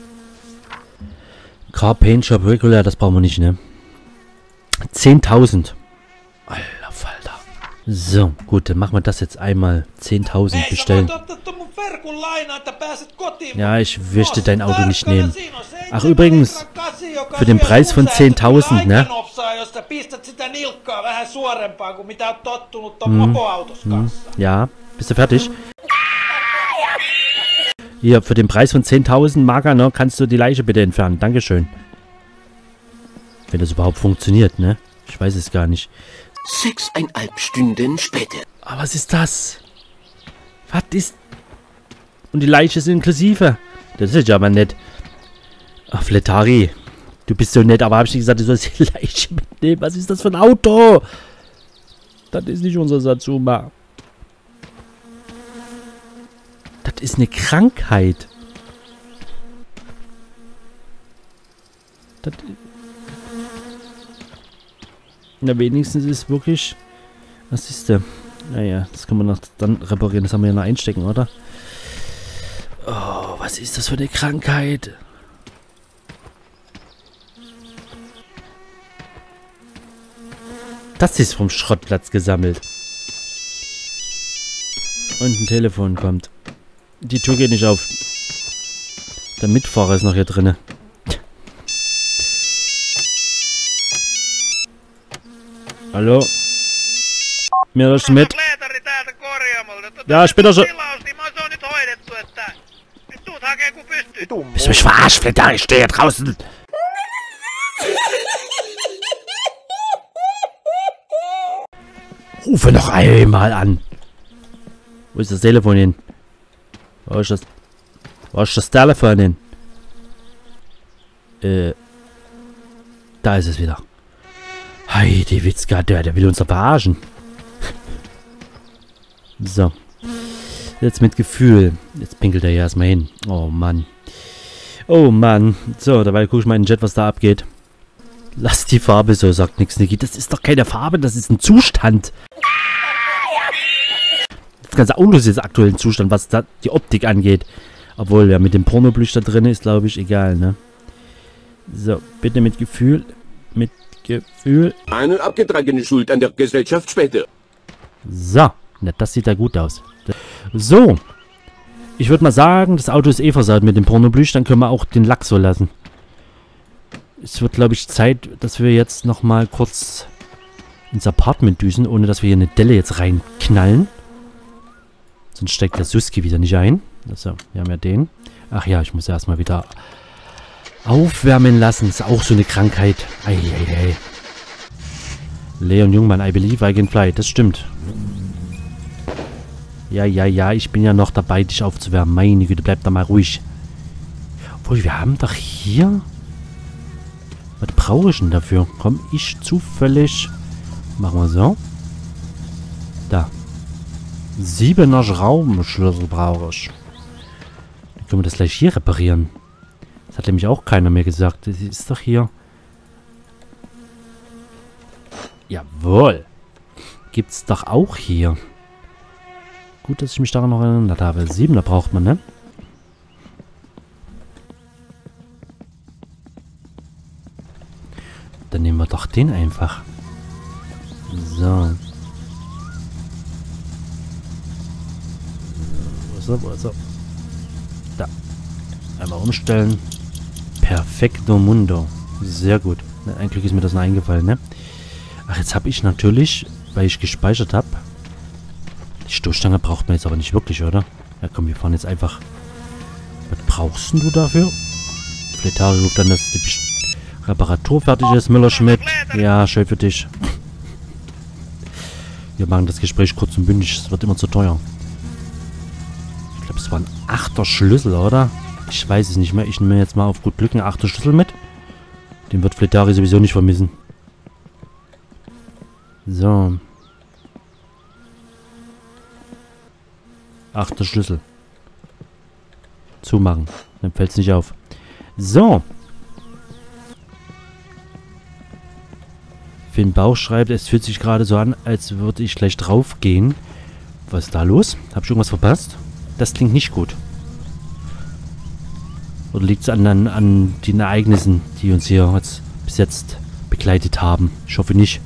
Car Paint Shop Regular, das brauchen wir nicht, ne? zehntausend. Alter Falter. So, gut, dann machen wir das jetzt einmal. zehntausend bestellen. Ja, ich möchte dein Auto nicht nehmen. Ach, übrigens, für den Preis von zehntausend, ne? Hm, hm, ja, bist du fertig? Hier, für den Preis von zehntausend Marker, ne, kannst du die Leiche bitte entfernen. Dankeschön. Wenn das überhaupt funktioniert, ne? Ich weiß es gar nicht. Sechseinhalb Stunden später. Aber was ist das? Was ist... Und die Leiche ist inklusive. Das ist ja aber nett. Ach, Flettari. Du bist so nett, aber hab ich nicht gesagt, du sollst die Leiche mitnehmen. Was ist das für ein Auto? Das ist nicht unser Satsuma. Das ist eine Krankheit. Das... Na, wenigstens ist wirklich... Was ist der? Naja, das können wir noch dann reparieren. Das haben wir ja noch einstecken, oder? Oh, was ist das für eine Krankheit? Das ist vom Schrottplatz gesammelt. Und ein Telefon kommt. Die Tür geht nicht auf. Der Mitfahrer ist noch hier drinne. Hallo? Mir das mit? Ja, ich bin doch schon... Bist du mich verarscht, Flettari? Ich stehe hier draußen. Rufe noch einmal an. Wo ist das Telefon hin? Wo ist das... Wo ist das Telefon hin? Äh... Da ist es wieder. Heidi Witzka, der, der will uns doch verarschen. So. Jetzt mit Gefühl. Jetzt pinkelt er hier erstmal hin. Oh Mann. Oh Mann. So, dabei gucke ich mal in den Chat, was da abgeht. Lass die Farbe so, sagt nix, Niki. Das ist doch keine Farbe, das ist ein Zustand. Das ganze Auto ist jetzt aktuell ein Zustand, was da die Optik angeht. Obwohl, ja, mit dem Pornoblüch da drin ist, glaube ich, egal, ne? So, bitte mit Gefühl. Mit Gefühl. Eine abgetragene Schuld an der Gesellschaft später. So, na, das sieht ja gut aus. So. Ich würde mal sagen, das Auto ist eh versaut mit dem Pornoblüch, dann können wir auch den Lack so lassen. Es wird, glaube ich, Zeit, dass wir jetzt nochmal kurz ins Apartment düsen, ohne dass wir hier eine Delle jetzt reinknallen. Sonst steckt der Suski wieder nicht ein. So, wir haben ja den. Ach ja, ich muss ja erstmal wieder aufwärmen lassen. Ist auch so eine Krankheit. Eieiei. Leon Jungmann, I believe I can fly. Das stimmt. Ja, ja, ja, ich bin ja noch dabei, dich aufzuwärmen. Meine Güte, bleib da mal ruhig. Obwohl, wir haben doch hier... Was brauche ich denn dafür? Komm ich zufällig... Machen wir so. Da. Siebener Schraubenschlüssel brauche ich. Dann können wir das gleich hier reparieren. Das hat nämlich auch keiner mehr gesagt. Das ist doch hier... Jawohl. Gibt's doch auch hier. Gut, dass ich mich daran noch erinnert habe. Siebener braucht man, ne? Dann nehmen wir doch den einfach. So. So, so. Da. Einmal umstellen. Perfekto Mundo. Sehr gut. Ein Glück ist mir das noch eingefallen, ne? Ach, jetzt habe ich natürlich, weil ich gespeichert habe. Die Stoßstange braucht man jetzt aber nicht wirklich, oder? Ja, komm, wir fahren jetzt einfach. Was brauchst du dafür? Flettari ruft dann, dass die Reparatur fertig ist. Müller-Schmidt. Ja, schön für dich. Wir machen das Gespräch kurz und bündig. Es wird immer zu teuer. Ich glaube, es war ein achter Schlüssel, oder? Ich weiß es nicht mehr. Ich nehme jetzt mal auf gut Glück einen achter Schlüssel mit. Den wird Flettari sowieso nicht vermissen. So. Achter Schlüssel. Zumachen. Dann fällt es nicht auf. So. Finn Bauch schreibt, es fühlt sich gerade so an, als würde ich gleich drauf gehen. Was ist da los? Hab ich irgendwas verpasst? Das klingt nicht gut. Oder liegt es an, an, an den Ereignissen, die uns hier jetzt, bis jetzt begleitet haben? Ich hoffe nicht.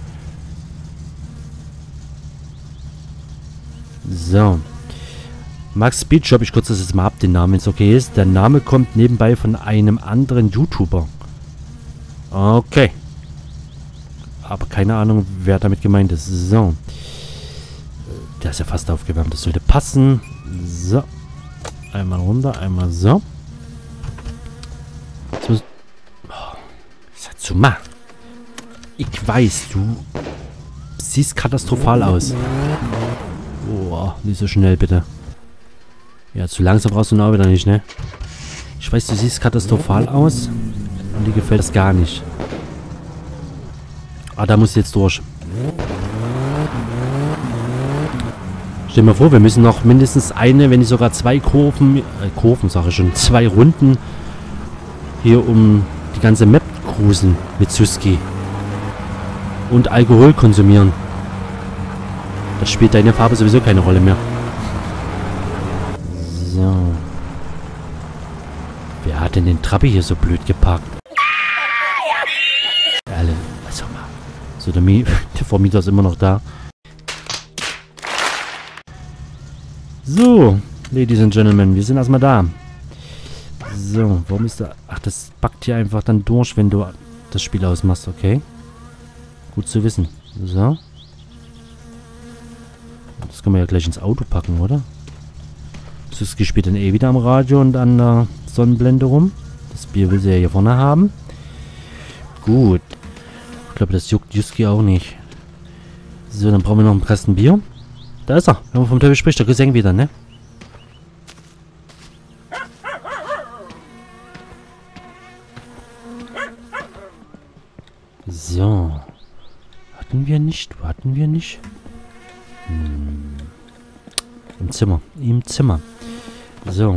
So. Max Speedshop, ich kurz das jetzt mal ab, den Namen, wenn es okay ist. Der Name kommt nebenbei von einem anderen YouTuber. Okay. Aber keine Ahnung, wer damit gemeint ist. So. Der ist ja fast aufgewärmt. Das sollte passen. So. Einmal runter, einmal so. Jetzt muss... Oh, Satsuma. Ich weiß, du siehst katastrophal aus. Oh, nicht so schnell, bitte. Ja, zu langsam brauchst du ihn auch wieder nicht, ne? Ich weiß, du siehst katastrophal aus. Und dir gefällt das gar nicht. Ah, da musst du jetzt durch. Stell dir mal vor, wir müssen noch mindestens eine, wenn nicht sogar zwei Kurven, äh, Kurven, sage ich schon, zwei Runden hier um die ganze Map cruisen mit Suzuki. Und Alkohol konsumieren. Das spielt deine Farbe sowieso keine Rolle mehr. So. Wer hat denn den Trabi hier so blöd geparkt? Alle, also mal. So, der, Mi der Vermieter ist immer noch da. So, Ladies and Gentlemen, wir sind erstmal da. So, warum ist da... Ach, das backt hier einfach dann durch, wenn du das Spiel ausmachst, okay? Gut zu wissen. So. Das können wir ja gleich ins Auto packen, oder? Suzuki spielt dann eh wieder am Radio und an der Sonnenblende rum. Das Bier will sie ja hier vorne haben. Gut. Ich glaube, das juckt Yusuke auch nicht. So, dann brauchen wir noch einen Kasten Bier. Da ist er. Wenn man vom Teufel spricht, der Gesang wieder, ne? So. Hatten wir nicht? Hatten wir nicht? Hm. Im Zimmer. Im Zimmer. So.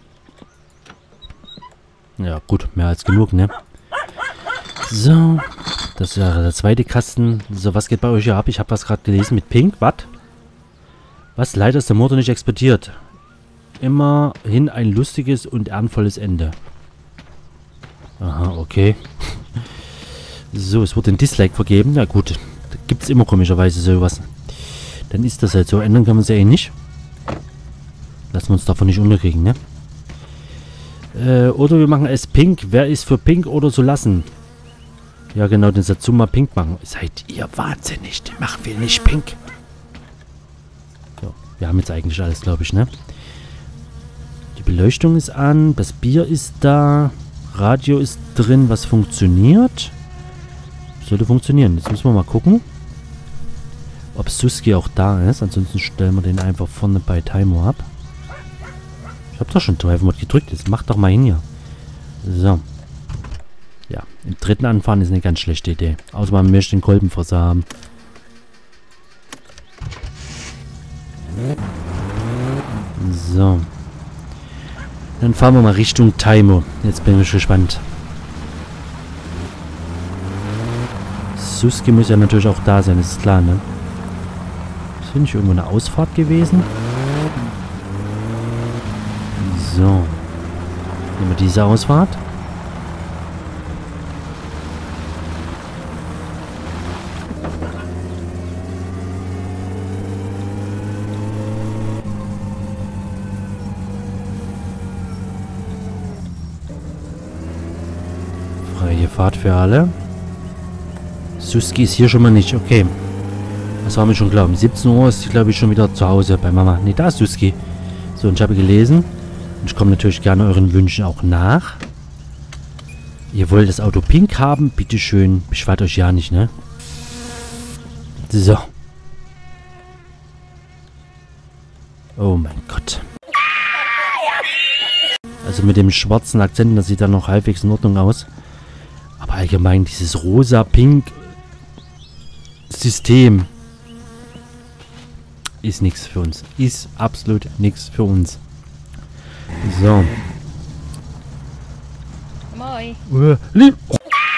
Ja, gut. Mehr als genug, ne? So. Das ist ja der zweite Kasten. So, was geht bei euch hier ab? Ich habe was gerade gelesen mit Pink. Was? Was? Leider ist der Motor nicht explodiert. Immerhin ein lustiges und ehrenvolles Ende. Aha, okay. So, es wurde ein Dislike vergeben. Na gut. Da gibt es immer komischerweise sowas. Dann ist das halt so. Ändern kann man es ja eh nicht. Lassen wir uns davon nicht unterkriegen, ne? Äh, oder wir machen es pink. Wer ist für pink oder so lassen? Ja, genau, den Satsuma pink machen. Seid ihr wahnsinnig? Den machen wir nicht pink. So, wir haben jetzt eigentlich alles, glaube ich, ne? Die Beleuchtung ist an. Das Bier ist da. Radio ist drin, was funktioniert. Sollte funktionieren. Jetzt müssen wir mal gucken, ob Suzuki auch da ist. Ansonsten stellen wir den einfach vorne bei Taimo ab. Ich habe doch schon Drive Mode gedrückt. Jetzt mach doch mal hin hier. So. Ja, im dritten Anfahren ist eine ganz schlechte Idee. Außer man möchte den Kolbenfresser haben. So. Dann fahren wir mal Richtung Taimo. Jetzt bin ich gespannt. Suzuki muss ja natürlich auch da sein, ist klar, ne? Ist hier nicht irgendwo eine Ausfahrt gewesen? So. Nehmen wir diese Ausfahrt. Freie Fahrt für alle. Suzuki ist hier schon mal nicht. Okay. Das war mir schon klar. Um siebzehn Uhr ist sie, glaube ich, schon wieder zu Hause bei Mama. Ne, da ist Suzuki. So, und ich habe gelesen. Und ich komme natürlich gerne euren Wünschen auch nach. Ihr wollt das Auto pink haben? Bitteschön. Beschwert euch ja nicht, ne? So. Oh mein Gott. Also mit dem schwarzen Akzent, das sieht dann noch halbwegs in Ordnung aus. Aber allgemein dieses rosa-pink-System ist nichts für uns. Ist absolut nichts für uns. So. Moi. Uh, lieb. Oh.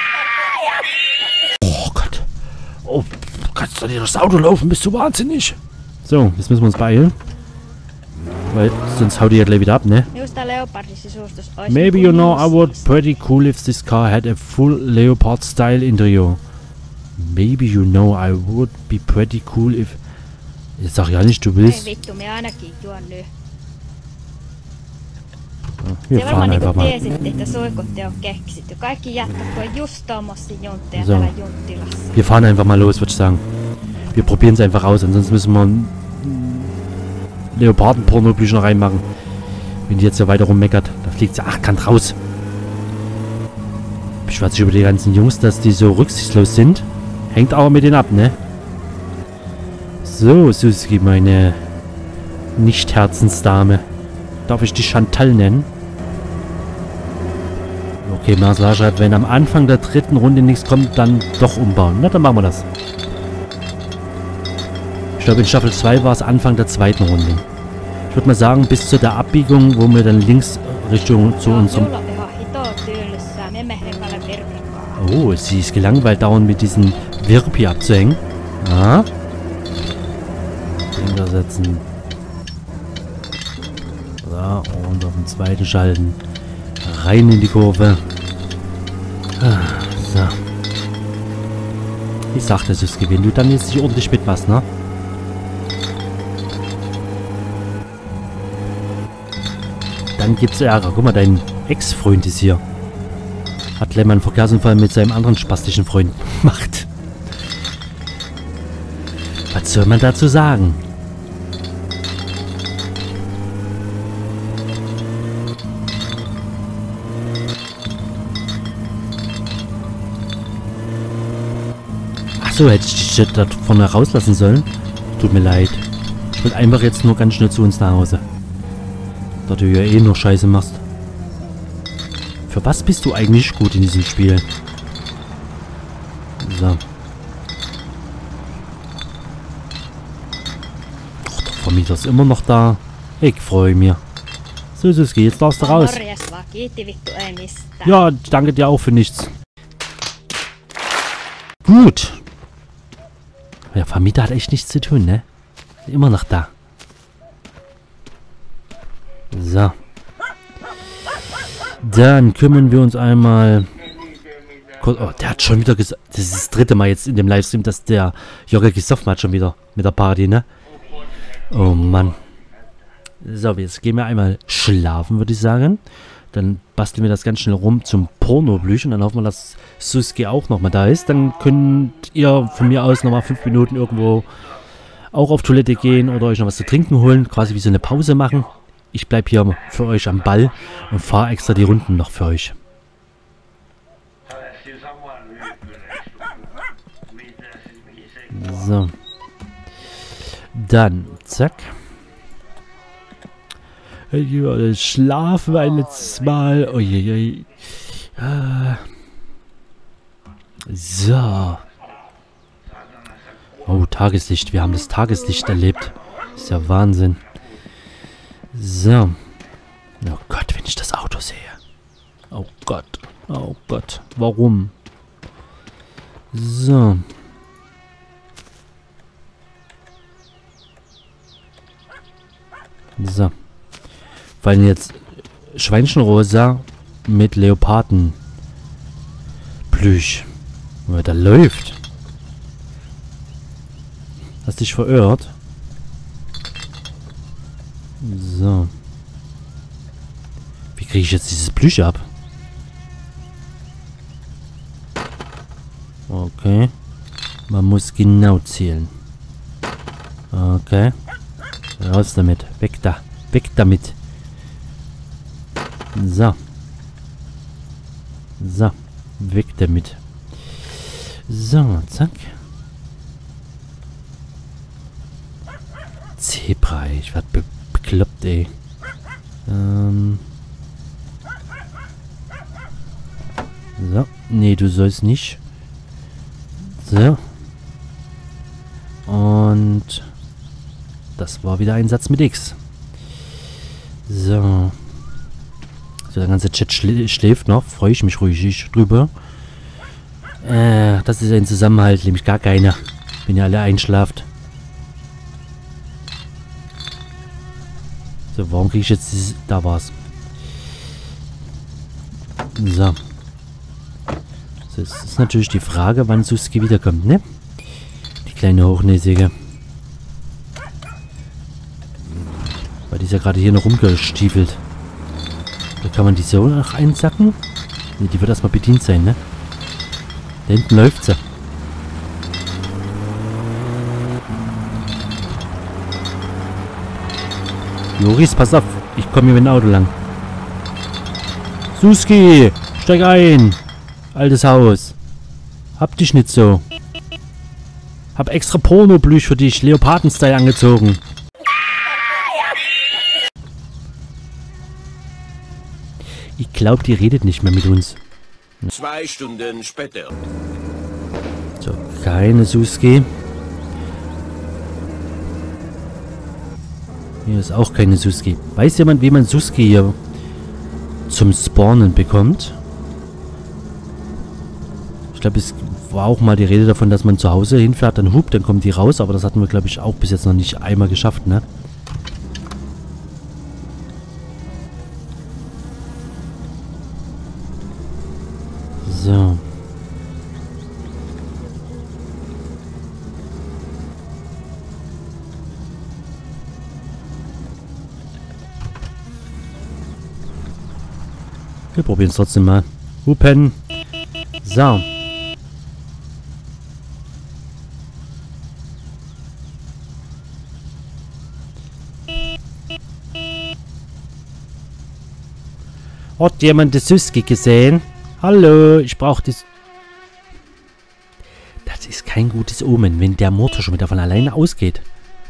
Oh Gott. Oh, kannst du nicht durchs Auto laufen? Bist du wahnsinnig? So, jetzt müssen wir uns beeilen. Weil sonst haut die ja gleich wieder ab, ne? Maybe you know I would pretty cool if this car had a full Leopard style interior. Maybe you know I would be pretty cool if... Jetzt sag ja nicht, du willst. Wir fahren einfach mal. So. Wir fahren einfach mal los, würde ich sagen. Wir probieren es einfach aus, ansonsten müssen wir ein Leoparden-Porno-Bücher reinmachen. Wenn die jetzt so weiter rummeckert, da fliegt sie achtkant raus. Beschwert sich über die ganzen Jungs, dass die so rücksichtslos sind. Hängt aber mit denen ab, ne? So, Suski, meine Nicht-Herzensdame. Darf ich die Chantal nennen? Okay, Marcel schreibt, wenn am Anfang der dritten Runde nichts kommt, dann doch umbauen. Na, dann machen wir das. Ich glaube, in Staffel zwei war es Anfang der zweiten Runde. Ich würde mal sagen, bis zu der Abbiegung, wo wir dann links Richtung zu unserem... Oh, sie ist gelangweilt, dauernd mit diesem Wirpi abzuhängen. Ja. Den da setzen. So, und auf den zweiten schalten. Rein in die Kurve. So. Ich sagte, es ist gewinnt. Du dann jetzt nicht ordentlich mitmachst, ne? Dann gibt's Ärger. Guck mal, dein Ex-Freund ist hier. Hat gleich mal einen Verkehrsunfall mit seinem anderen spastischen Freund gemacht. Was soll man dazu sagen? Achso, hätte ich dich da vorne rauslassen sollen? Tut mir leid. Ich will einfach jetzt nur ganz schnell zu uns nach Hause. Da du ja eh nur Scheiße machst. Für was bist du eigentlich gut in diesem Spiel? So. Ach, der Vermieter ist immer noch da. Ich freue mich. So, Suski, jetzt darfst du raus. Ja, danke dir auch für nichts. Gut. Der Vermieter hat echt nichts zu tun, ne? Immer noch da. So. Dann kümmern wir uns einmal... Oh, der hat schon wieder gesagt... Das ist das dritte Mal jetzt in dem Livestream, dass der Jogger gesoffen hat schon wieder mit der Party, ne? Oh Mann. So, jetzt gehen wir einmal schlafen, würde ich sagen. Dann basteln wir das ganz schnell rum zum Pornoblüchen. Dann hoffen wir, dass Suski auch nochmal da ist. Dann könnt ihr von mir aus nochmal fünf Minuten irgendwo auch auf Toilette gehen oder euch noch was zu trinken holen. Quasi wie so eine Pause machen. Ich bleibe hier für euch am Ball und fahre extra die Runden noch für euch. So. Dann, zack. Ja, schlafen wir ein letztes Mal. Uiuiui. Ah. So. Oh, Tageslicht. Wir haben das Tageslicht erlebt. Ist ja Wahnsinn. So. Oh Gott, wenn ich das Auto sehe. Oh Gott. Oh Gott. Warum? So. So. Vor allem jetzt Schweinchenrosa mit Leopardenplüsch. Oh, da läuft. Hast dich verirrt? So. Wie kriege ich jetzt dieses Plüsch ab? Okay. Man muss genau zählen. Okay. Raus damit. Weg da. Weg damit. So. So. Weg damit. So, zack. Zebra, ich werd be bekloppt, ey. Ähm. So. Nee, du sollst nicht. So. Und das war wieder ein Satz mit X. So. So, der ganze Chat schlä schläft noch. Freue ich mich ruhig drüber. Äh, das ist ein Zusammenhalt, nämlich gar keiner. Wenn ihr alle einschlaft. So, warum kriege ich jetzt dieses... Da war's. So. So, jetzt ist natürlich die Frage, wann Suski wiederkommt, ne? Die kleine Hochnäsige. Weil die ist ja gerade hier noch rumgestiefelt. Da kann man die so noch einsacken. Ne, die wird erstmal bedient sein, ne? Da hinten läuft sie. Joris, pass auf. Ich komme hier mit dem Auto lang. Suski, steig ein. Altes Haus. Hab dich nicht so. Hab extra Pornoblüch für dich, Leoparden-Style angezogen. Ich glaube, die redet nicht mehr mit uns. Zwei Stunden später. So, keine Suski. Hier ist auch keine Suski. Weiß jemand, wie man Suski hier zum Spawnen bekommt? Ich glaube, es war auch mal die Rede davon, dass man zu Hause hinfährt, dann hupt, dann kommt die raus. Aber das hatten wir, glaube ich, auch bis jetzt noch nicht einmal geschafft, ne? So. Wir probieren es trotzdem mal. Hupen. So. Hat jemand das Suski gesehen? Hallo, ich brauche das... Das ist kein gutes Omen, wenn der Motor schon wieder von alleine ausgeht.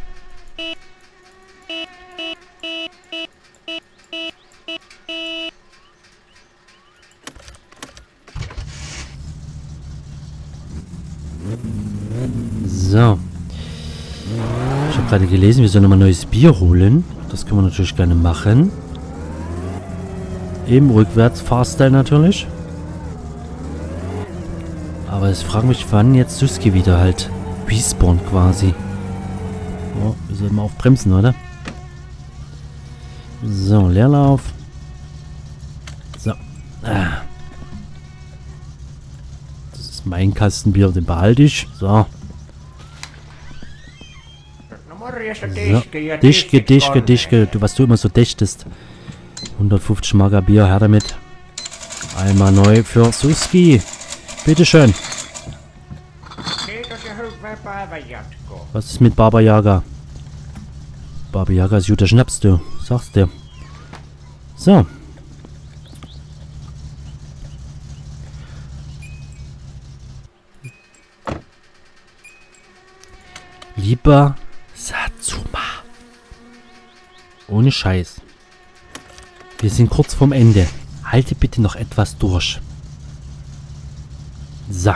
So. Ich habe gerade gelesen, wir sollen nochmal neues Bier holen. Das können wir natürlich gerne machen. Im Rückwärts-Fahrstyle natürlich. Aber ich frage mich, wann jetzt Suski wieder halt respawnt quasi. Oh, wir sollten mal auf Bremsen, oder? So, Leerlauf. So. Ah. Das ist mein Kastenbier, den behalte ich. So. So. Dischke, Dischke, Dischke. Du, was du immer so dächtest. hundertfünfzig Marker Bier, her damit. Einmal neu für Suski. Bitteschön. Was ist mit Baba Yaga? Baba Yaga ist guter Schnaps, du. Sagst du. So. Lieber Satsuma. Ohne Scheiß. Wir sind kurz vorm Ende. Halte bitte noch etwas durch. So.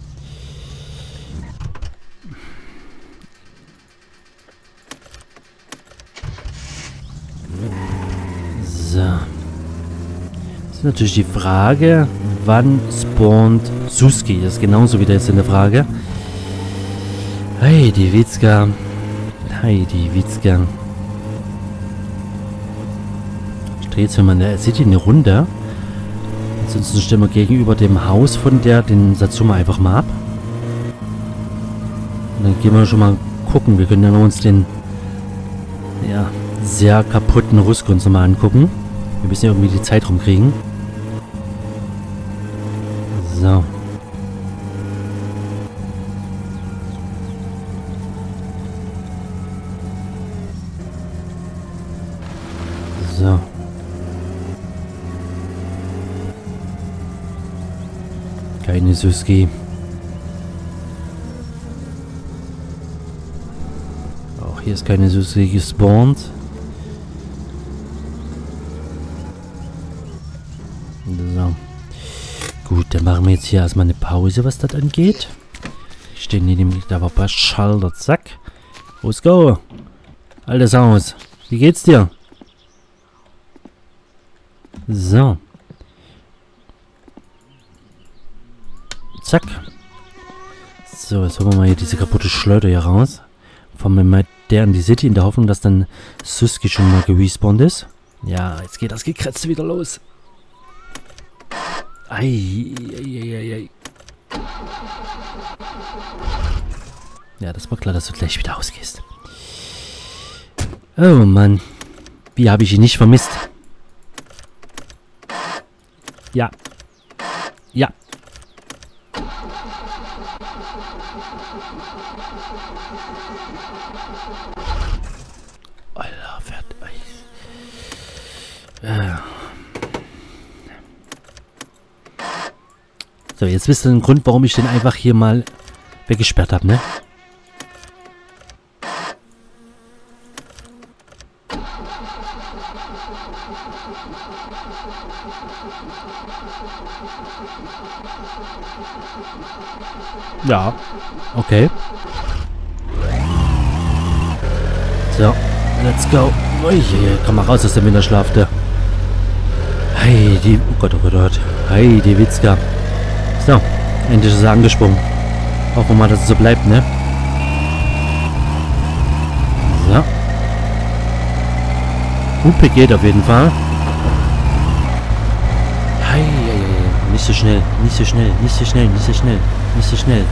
So. Das ist natürlich die Frage, wann spawnt Suski? Das ist genauso wieder jetzt eine Frage. Hey, die Witzka. Hey, die Witzka. Ich drehe jetzt mal in der City eine Runde. Ansonsten stellen wir gegenüber dem Haus von der den Satsuma einfach mal ab. Und dann gehen wir schon mal gucken. Wir können ja uns den ja, sehr kaputten Rusk uns mal angucken. Wir müssen ja irgendwie die Zeit rumkriegen. So. So. Keine Suski. Auch hier ist keine Suski gespawnt. So. Gut, dann machen wir jetzt hier erstmal eine Pause, was das angeht. Ich stehe neben dem, da war ein paar Schalter, zack. Let's go. Altes Haus. Wie geht's dir? So. Zack. So, jetzt holen wir mal hier diese kaputte Schleuder hier raus. Fahren wir mal der in die City in der Hoffnung, dass dann Suski schon mal gerespawnt ist. Ja, jetzt geht das Gekretze wieder los. Ei, ei, ei, ei. Ja, das war klar, dass du gleich wieder ausgehst. Oh Mann. Wie habe ich ihn nicht vermisst? Ja. Ja. Alter, fährt. So, jetzt wisst ihr den Grund, warum ich den einfach hier mal weggesperrt habe, ne? Ja, okay. So, let's go. Ui, komm mal raus aus dem Winterschlaf, da. Hey, die... Oh Gott, oh Gott, oh Gott. Hey, die Witzka. So, endlich ist er angesprungen. Hoffen wir mal, dass es so bleibt, ne? So. Hupe geht auf jeden Fall. Hey, hey, hey. Nicht so schnell, nicht so schnell, nicht so schnell, nicht so schnell, nicht so schnell.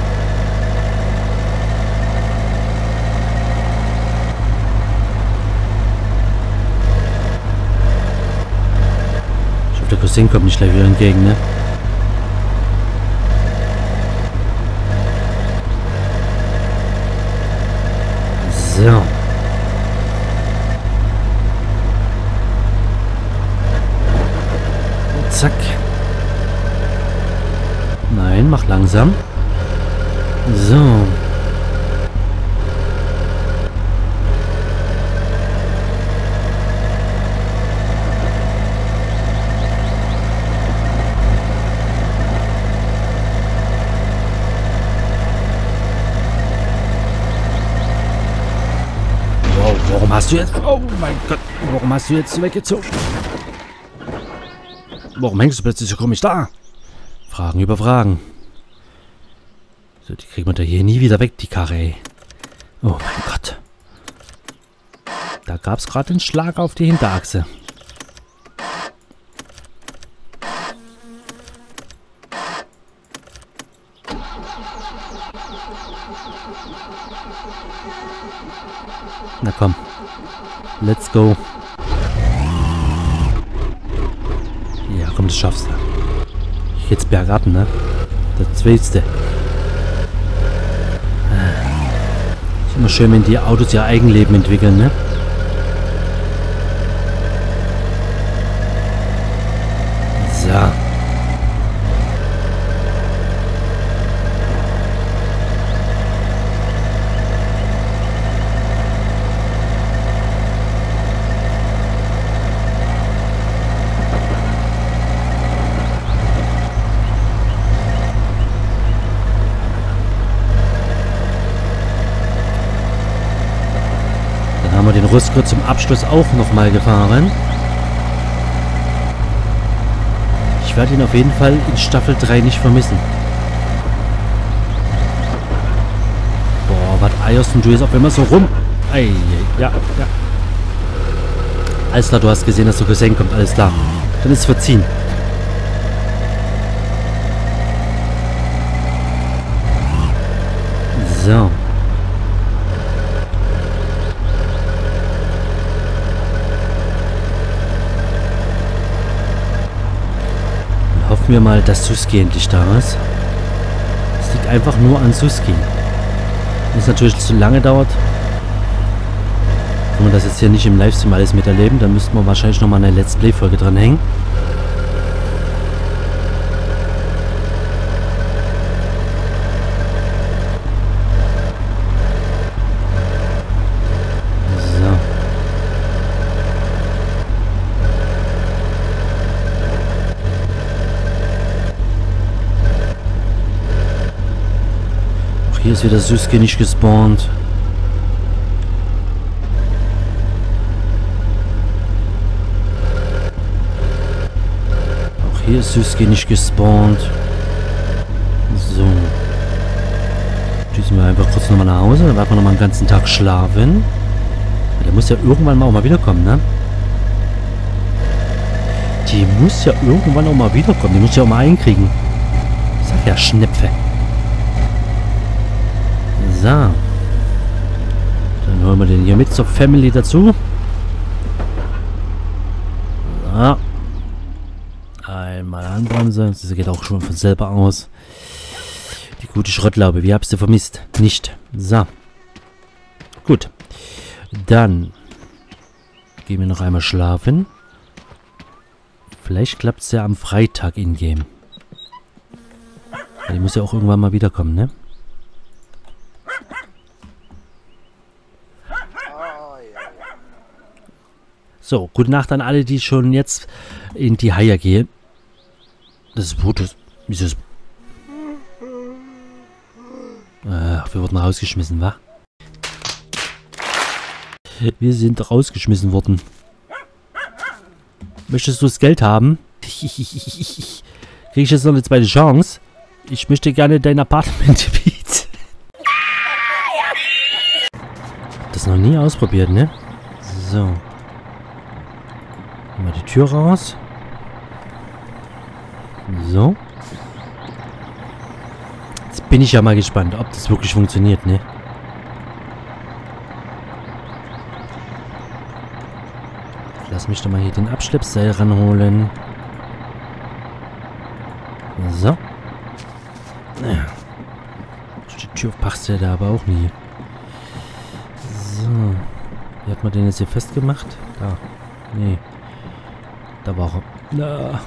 Ich hoffe, der Cousin kommt nicht gleich wieder entgegen, ne? So. Zack. Nein, mach langsam. So. Wow, warum hast du jetzt... Oh mein Gott, warum hast du jetzt weggezogen? Warum hängst du plötzlich so komisch da? Fragen über Fragen. So, die kriegt man da hier nie wieder weg, die Karre, ey. Oh mein Gott. Da gab es gerade einen Schlag auf die Hinterachse. Na komm. Let's go. Ja, komm, das schaffst du. Jetzt bergab, ne? Das willst du. Ist immer schön, wenn die Autos ihr Eigenleben entwickeln, ne? So. Haben wir den Rüstgurt zum Abschluss auch nochmal gefahren. Ich werde ihn auf jeden Fall in Staffel drei nicht vermissen. Boah, was eierst du jetzt auf immer so rum? Ei, ja, ja. Alles klar, du hast gesehen, dass der Cousin kommt, alles klar. Dann ist es verziehen. So. Hoffen wir mal, dass Suski endlich da ist. Es liegt einfach nur an Suski. Wenn es natürlich zu lange dauert, wenn wir das jetzt hier nicht im Livestream alles miterleben, dann müssten wir wahrscheinlich nochmal eine Let's Play-Folge dranhängen. Hier ist wieder Suski nicht gespawnt. Auch hier ist Suski nicht gespawnt. So. Düsen wir einfach kurz nochmal nach Hause. Dann werden wir nochmal einen ganzen Tag schlafen. Der muss ja irgendwann mal auch mal wiederkommen, ne? Die muss ja irgendwann auch mal wiederkommen. Die muss ja auch mal einkriegen. Ich sag ja, Schnepfe. So. Dann holen wir den hier mit zur Family dazu. So. Einmal anbremsen. Das geht auch schon von selber aus. Die gute Schrottlaube. Wie habst du vermisst? Nicht. So. Gut. Dann gehen wir noch einmal schlafen. Vielleicht klappt es ja am Freitag in-game. Die muss ja auch irgendwann mal wiederkommen, ne? So, gute Nacht an alle, die schon jetzt in die Haie gehen. Das ist Brutus. Wieso ist... Ach, wir wurden rausgeschmissen, wa? Wir sind rausgeschmissen worden. Möchtest du das Geld haben? Kriege ich jetzt noch eine zweite Chance? Ich möchte gerne dein Apartment bieten. Das noch nie ausprobiert, ne? So. Mal die Tür raus. So. Jetzt bin ich ja mal gespannt, ob das wirklich funktioniert, ne? Lass mich doch mal hier den Abschleppseil ranholen. So. Ja. Die Tür passt ja da aber auch nie. So. Wie hat man den jetzt hier festgemacht? Da. Nee. Da war er. Na.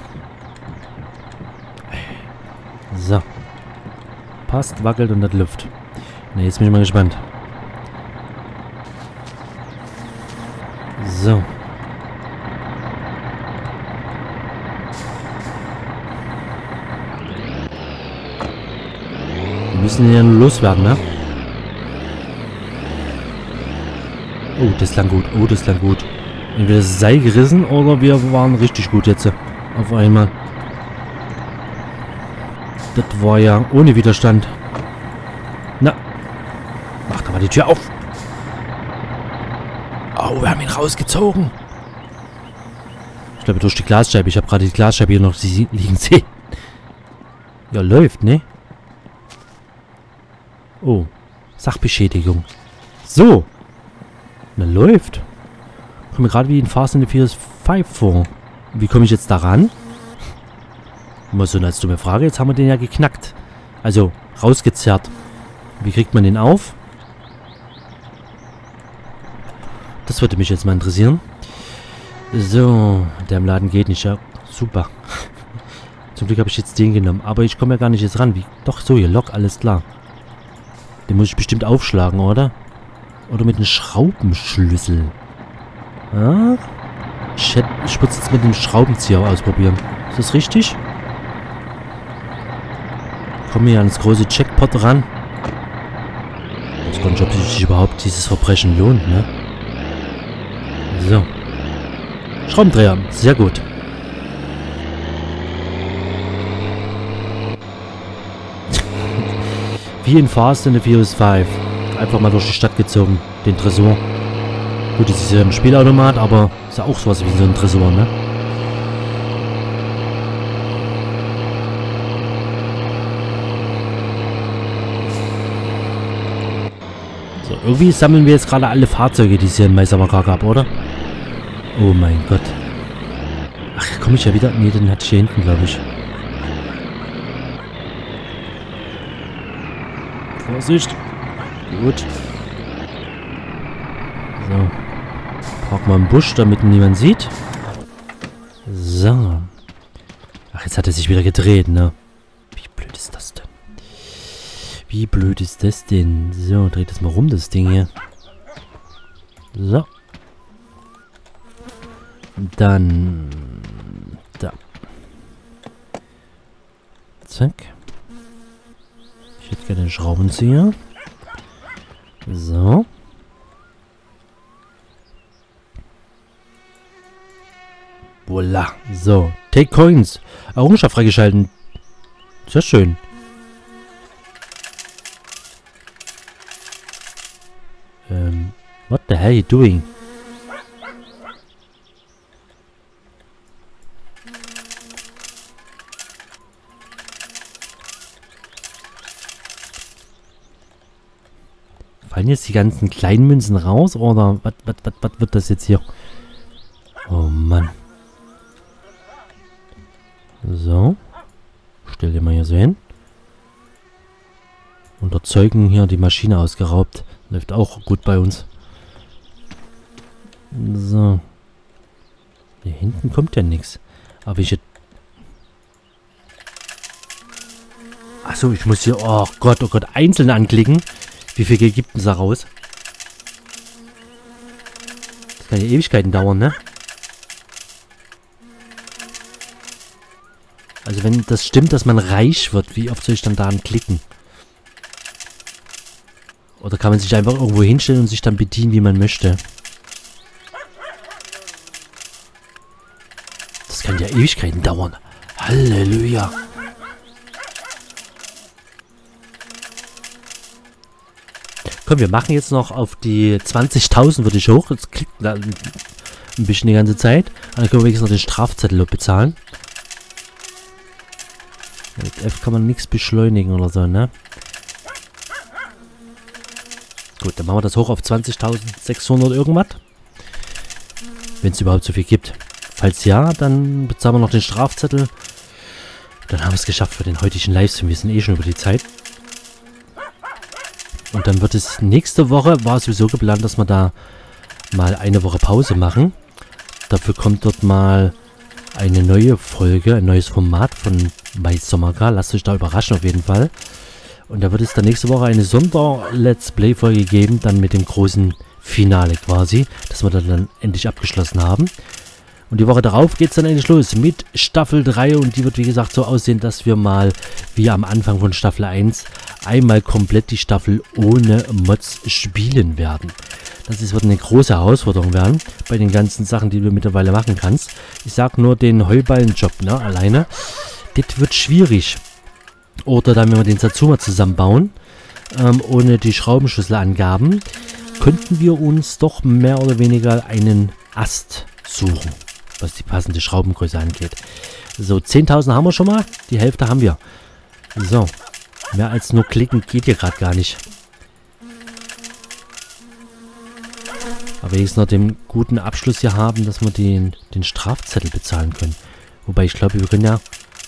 So. Passt, wackelt und das Luft. Ne, jetzt bin ich mal gespannt. So. Wir müssen ihn ja nur loswerden, ne? Oh, das lang gut. Oh, das lang gut. Entweder das Seil gerissen oder wir waren richtig gut jetzt. Auf einmal. Das war ja ohne Widerstand. Na. Mach doch mal die Tür auf. Oh, wir haben ihn rausgezogen. Ich glaube durch die Glasscheibe. Ich habe gerade die Glasscheibe hier noch liegen sehen. Ja, läuft, ne? Oh. Sachbeschädigung. So. Na, läuft. Kommt mir gerade wie in Fast and the Furious fünf vor. Wie komme ich jetzt da ran? Immer so eine dumme Frage. Jetzt haben wir den ja geknackt. Also, rausgezerrt. Wie kriegt man den auf? Das würde mich jetzt mal interessieren. So, der im Laden geht nicht. Ja, super. Zum Glück habe ich jetzt den genommen. Aber ich komme ja gar nicht jetzt ran. Wie? Doch, so, hier, Lock, alles klar. Den muss ich bestimmt aufschlagen, oder? Oder mit einem Schraubenschlüssel. Ah? Ich, hätte, ich würde es jetzt mit dem Schraubenzieher ausprobieren. Ist das richtig? Kommen wir ans große Jackpot ran. Ich weiß gar nicht, ob sich überhaupt dieses Verbrechen lohnt, ne? So. Schraubendreher. Sehr gut. Wie in Fast and the Furious fünf. Einfach mal durch die Stadt gezogen. Den Tresor. Gut, das ist ja ein Spielautomat, aber ist ja auch sowas wie so ein Tresor, ne? So, irgendwie sammeln wir jetzt gerade alle Fahrzeuge, die es hier in Meisamakar gab, oder? Oh mein Gott. Ach, komme ich ja wieder... Ne, den hatte ich hier hinten, glaube ich. Vorsicht. Gut. So. Park mal im Busch, damit niemand sieht. So. Ach, jetzt hat er sich wieder gedreht, ne? Wie blöd ist das denn? Wie blöd ist das denn? So, dreht das mal rum, das Ding hier. So. Und dann... Da. Zack. Ich hätte gerne den Schraubenzieher. So. Voila. So. Take Coins. Errungenschaft freigeschalten. Sehr schön. Ähm. What the hell are you doing? Fallen jetzt die ganzen kleinen Münzen raus? Oder was, was, was, was wird das jetzt hier? Oh Mann. So. Stell dir mal hier so hin. Unter Zeugen hier die Maschine ausgeraubt. Läuft auch gut bei uns. So. Hier hinten kommt ja nichts. Aber welche... Achso, ich muss hier... Oh Gott, oh Gott, einzeln anklicken. Wie viel gibt es da raus? Das kann ja Ewigkeiten dauern, ne? Also wenn das stimmt, dass man reich wird, wie oft soll ich dann daran klicken? Oder kann man sich einfach irgendwo hinstellen und sich dann bedienen, wie man möchte? Das kann ja Ewigkeiten dauern. Halleluja. Komm, wir machen jetzt noch auf die zwanzigtausend würde ich hoch. Jetzt klickt da ein bisschen die ganze Zeit. Dann können wir jetzt noch den Strafzettel bezahlen. Mit F kann man nichts beschleunigen oder so, ne? Gut, dann machen wir das hoch auf zwanzigtausendsechshundert irgendwas. Wenn es überhaupt so viel gibt. Falls ja, dann bezahlen wir noch den Strafzettel. Dann haben wir es geschafft für den heutigen Livestream. Wir sind eh schon über die Zeit. Und dann wird es nächste Woche, war sowieso geplant, dass wir da mal eine Woche Pause machen. Dafür kommt dort mal eine neue Folge, ein neues Format von MySommerCar. Lasst euch da überraschen auf jeden Fall. Und da wird es dann nächste Woche eine Sonder-Let's Play-Folge geben, dann mit dem großen Finale quasi, dass wir dann endlich abgeschlossen haben. Und die Woche darauf geht es dann endlich los mit Staffel drei und die wird wie gesagt so aussehen, dass wir mal wie am Anfang von Staffel eins einmal komplett die Staffel ohne Mods spielen werden. Das ist, wird eine große Herausforderung werden bei den ganzen Sachen, die du mittlerweile machen kannst. Ich sag nur den Heuballenjob, ne, alleine. Das wird schwierig. Oder dann, wenn wir den Satsuma zusammenbauen, ähm, ohne die Schraubenschlüsselangaben, könnten wir uns doch mehr oder weniger einen Ast suchen, was die passende Schraubengröße angeht. So, zehntausend haben wir schon mal. Die Hälfte haben wir. So, mehr als nur klicken geht hier gerade gar nicht. Aber jetzt noch den guten Abschluss hier haben, dass wir den, den Strafzettel bezahlen können. Wobei ich glaube, wir können ja...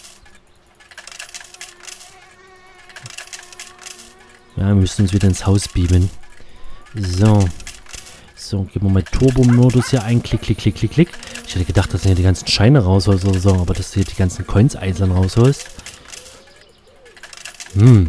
Ja, wir müssen uns wieder ins Haus beamen. So. So, geben wir mal Turbo-Modus hier ein. Klick, klick, klick, klick, klick. Ich hätte gedacht, dass du hier die ganzen Scheine rausholst oder so, aber dass du hier die ganzen Coins einzeln rausholst. Hm.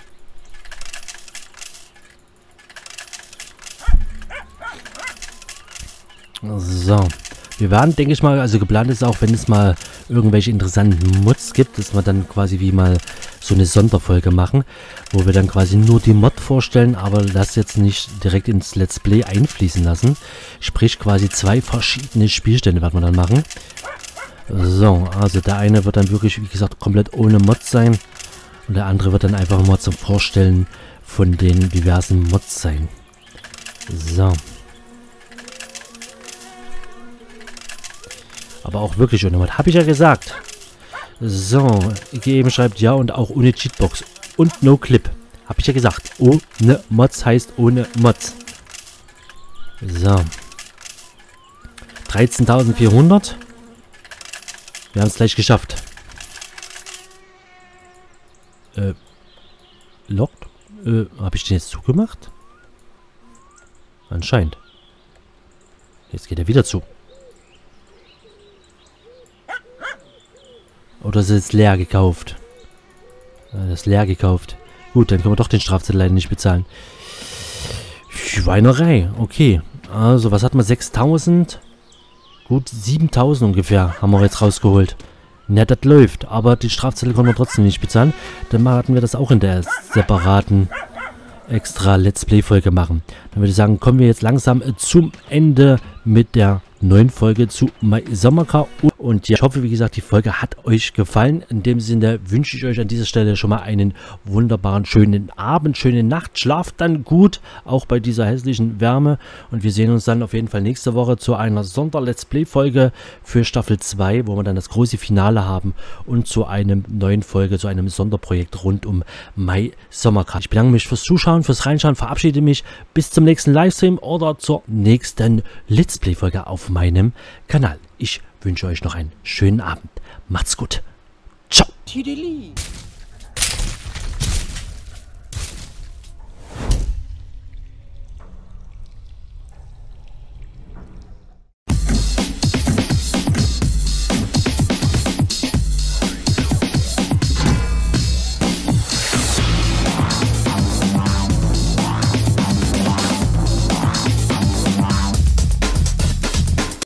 So. Wir werden, denke ich mal, also geplant ist auch, wenn es mal irgendwelche interessanten Mods gibt, dass wir dann quasi wie mal so eine Sonderfolge machen, wo wir dann quasi nur die Mod vorstellen, aber das jetzt nicht direkt ins Let's Play einfließen lassen. Sprich quasi zwei verschiedene Spielstände werden wir dann machen. So, also der eine wird dann wirklich, wie gesagt, komplett ohne Mods sein und der andere wird dann einfach mal zum Vorstellen von den diversen Mods sein. So. Aber auch wirklich ohne Mod. Habe ich ja gesagt. So, G eben schreibt ja und auch ohne Cheatbox. Und No Clip. Habe ich ja gesagt. Ohne Mods heißt ohne Mods. So. dreizehntausendvierhundert. Wir haben es gleich geschafft. Äh. Lockt? Äh, habe ich den jetzt zugemacht? Anscheinend. Jetzt geht er wieder zu. Oder ist es leer gekauft? Ja, das ist leer gekauft. Gut, dann können wir doch den Strafzettel leider nicht bezahlen. Schweinerei. Okay. Also, was hat man? sechstausend? Gut, siebentausend ungefähr haben wir jetzt rausgeholt. Na, das läuft. Aber die Strafzettel konnten wir trotzdem nicht bezahlen. Dann hatten wir das auch in der separaten extra Let's Play-Folge machen. Dann würde ich sagen, kommen wir jetzt langsam zum Ende mit der neuen Folge zu MySommerCar. Und ja, ich hoffe, wie gesagt, die Folge hat euch gefallen. In dem Sinne wünsche ich euch an dieser Stelle schon mal einen wunderbaren, schönen Abend, schöne Nacht. Schlaft dann gut, auch bei dieser hässlichen Wärme. Und wir sehen uns dann auf jeden Fall nächste Woche zu einer Sonder-Let's Play-Folge für Staffel zwei, wo wir dann das große Finale haben und zu einem neuen Folge, zu einem Sonderprojekt rund um MySommerCar. Ich bedanke mich fürs Zuschauen, fürs Reinschauen, verabschiede mich bis zum nächsten Livestream oder zur nächsten Let's Play-Folge auf meinem Kanal. Ich wünsche euch noch einen schönen Abend. Macht's gut. Ciao.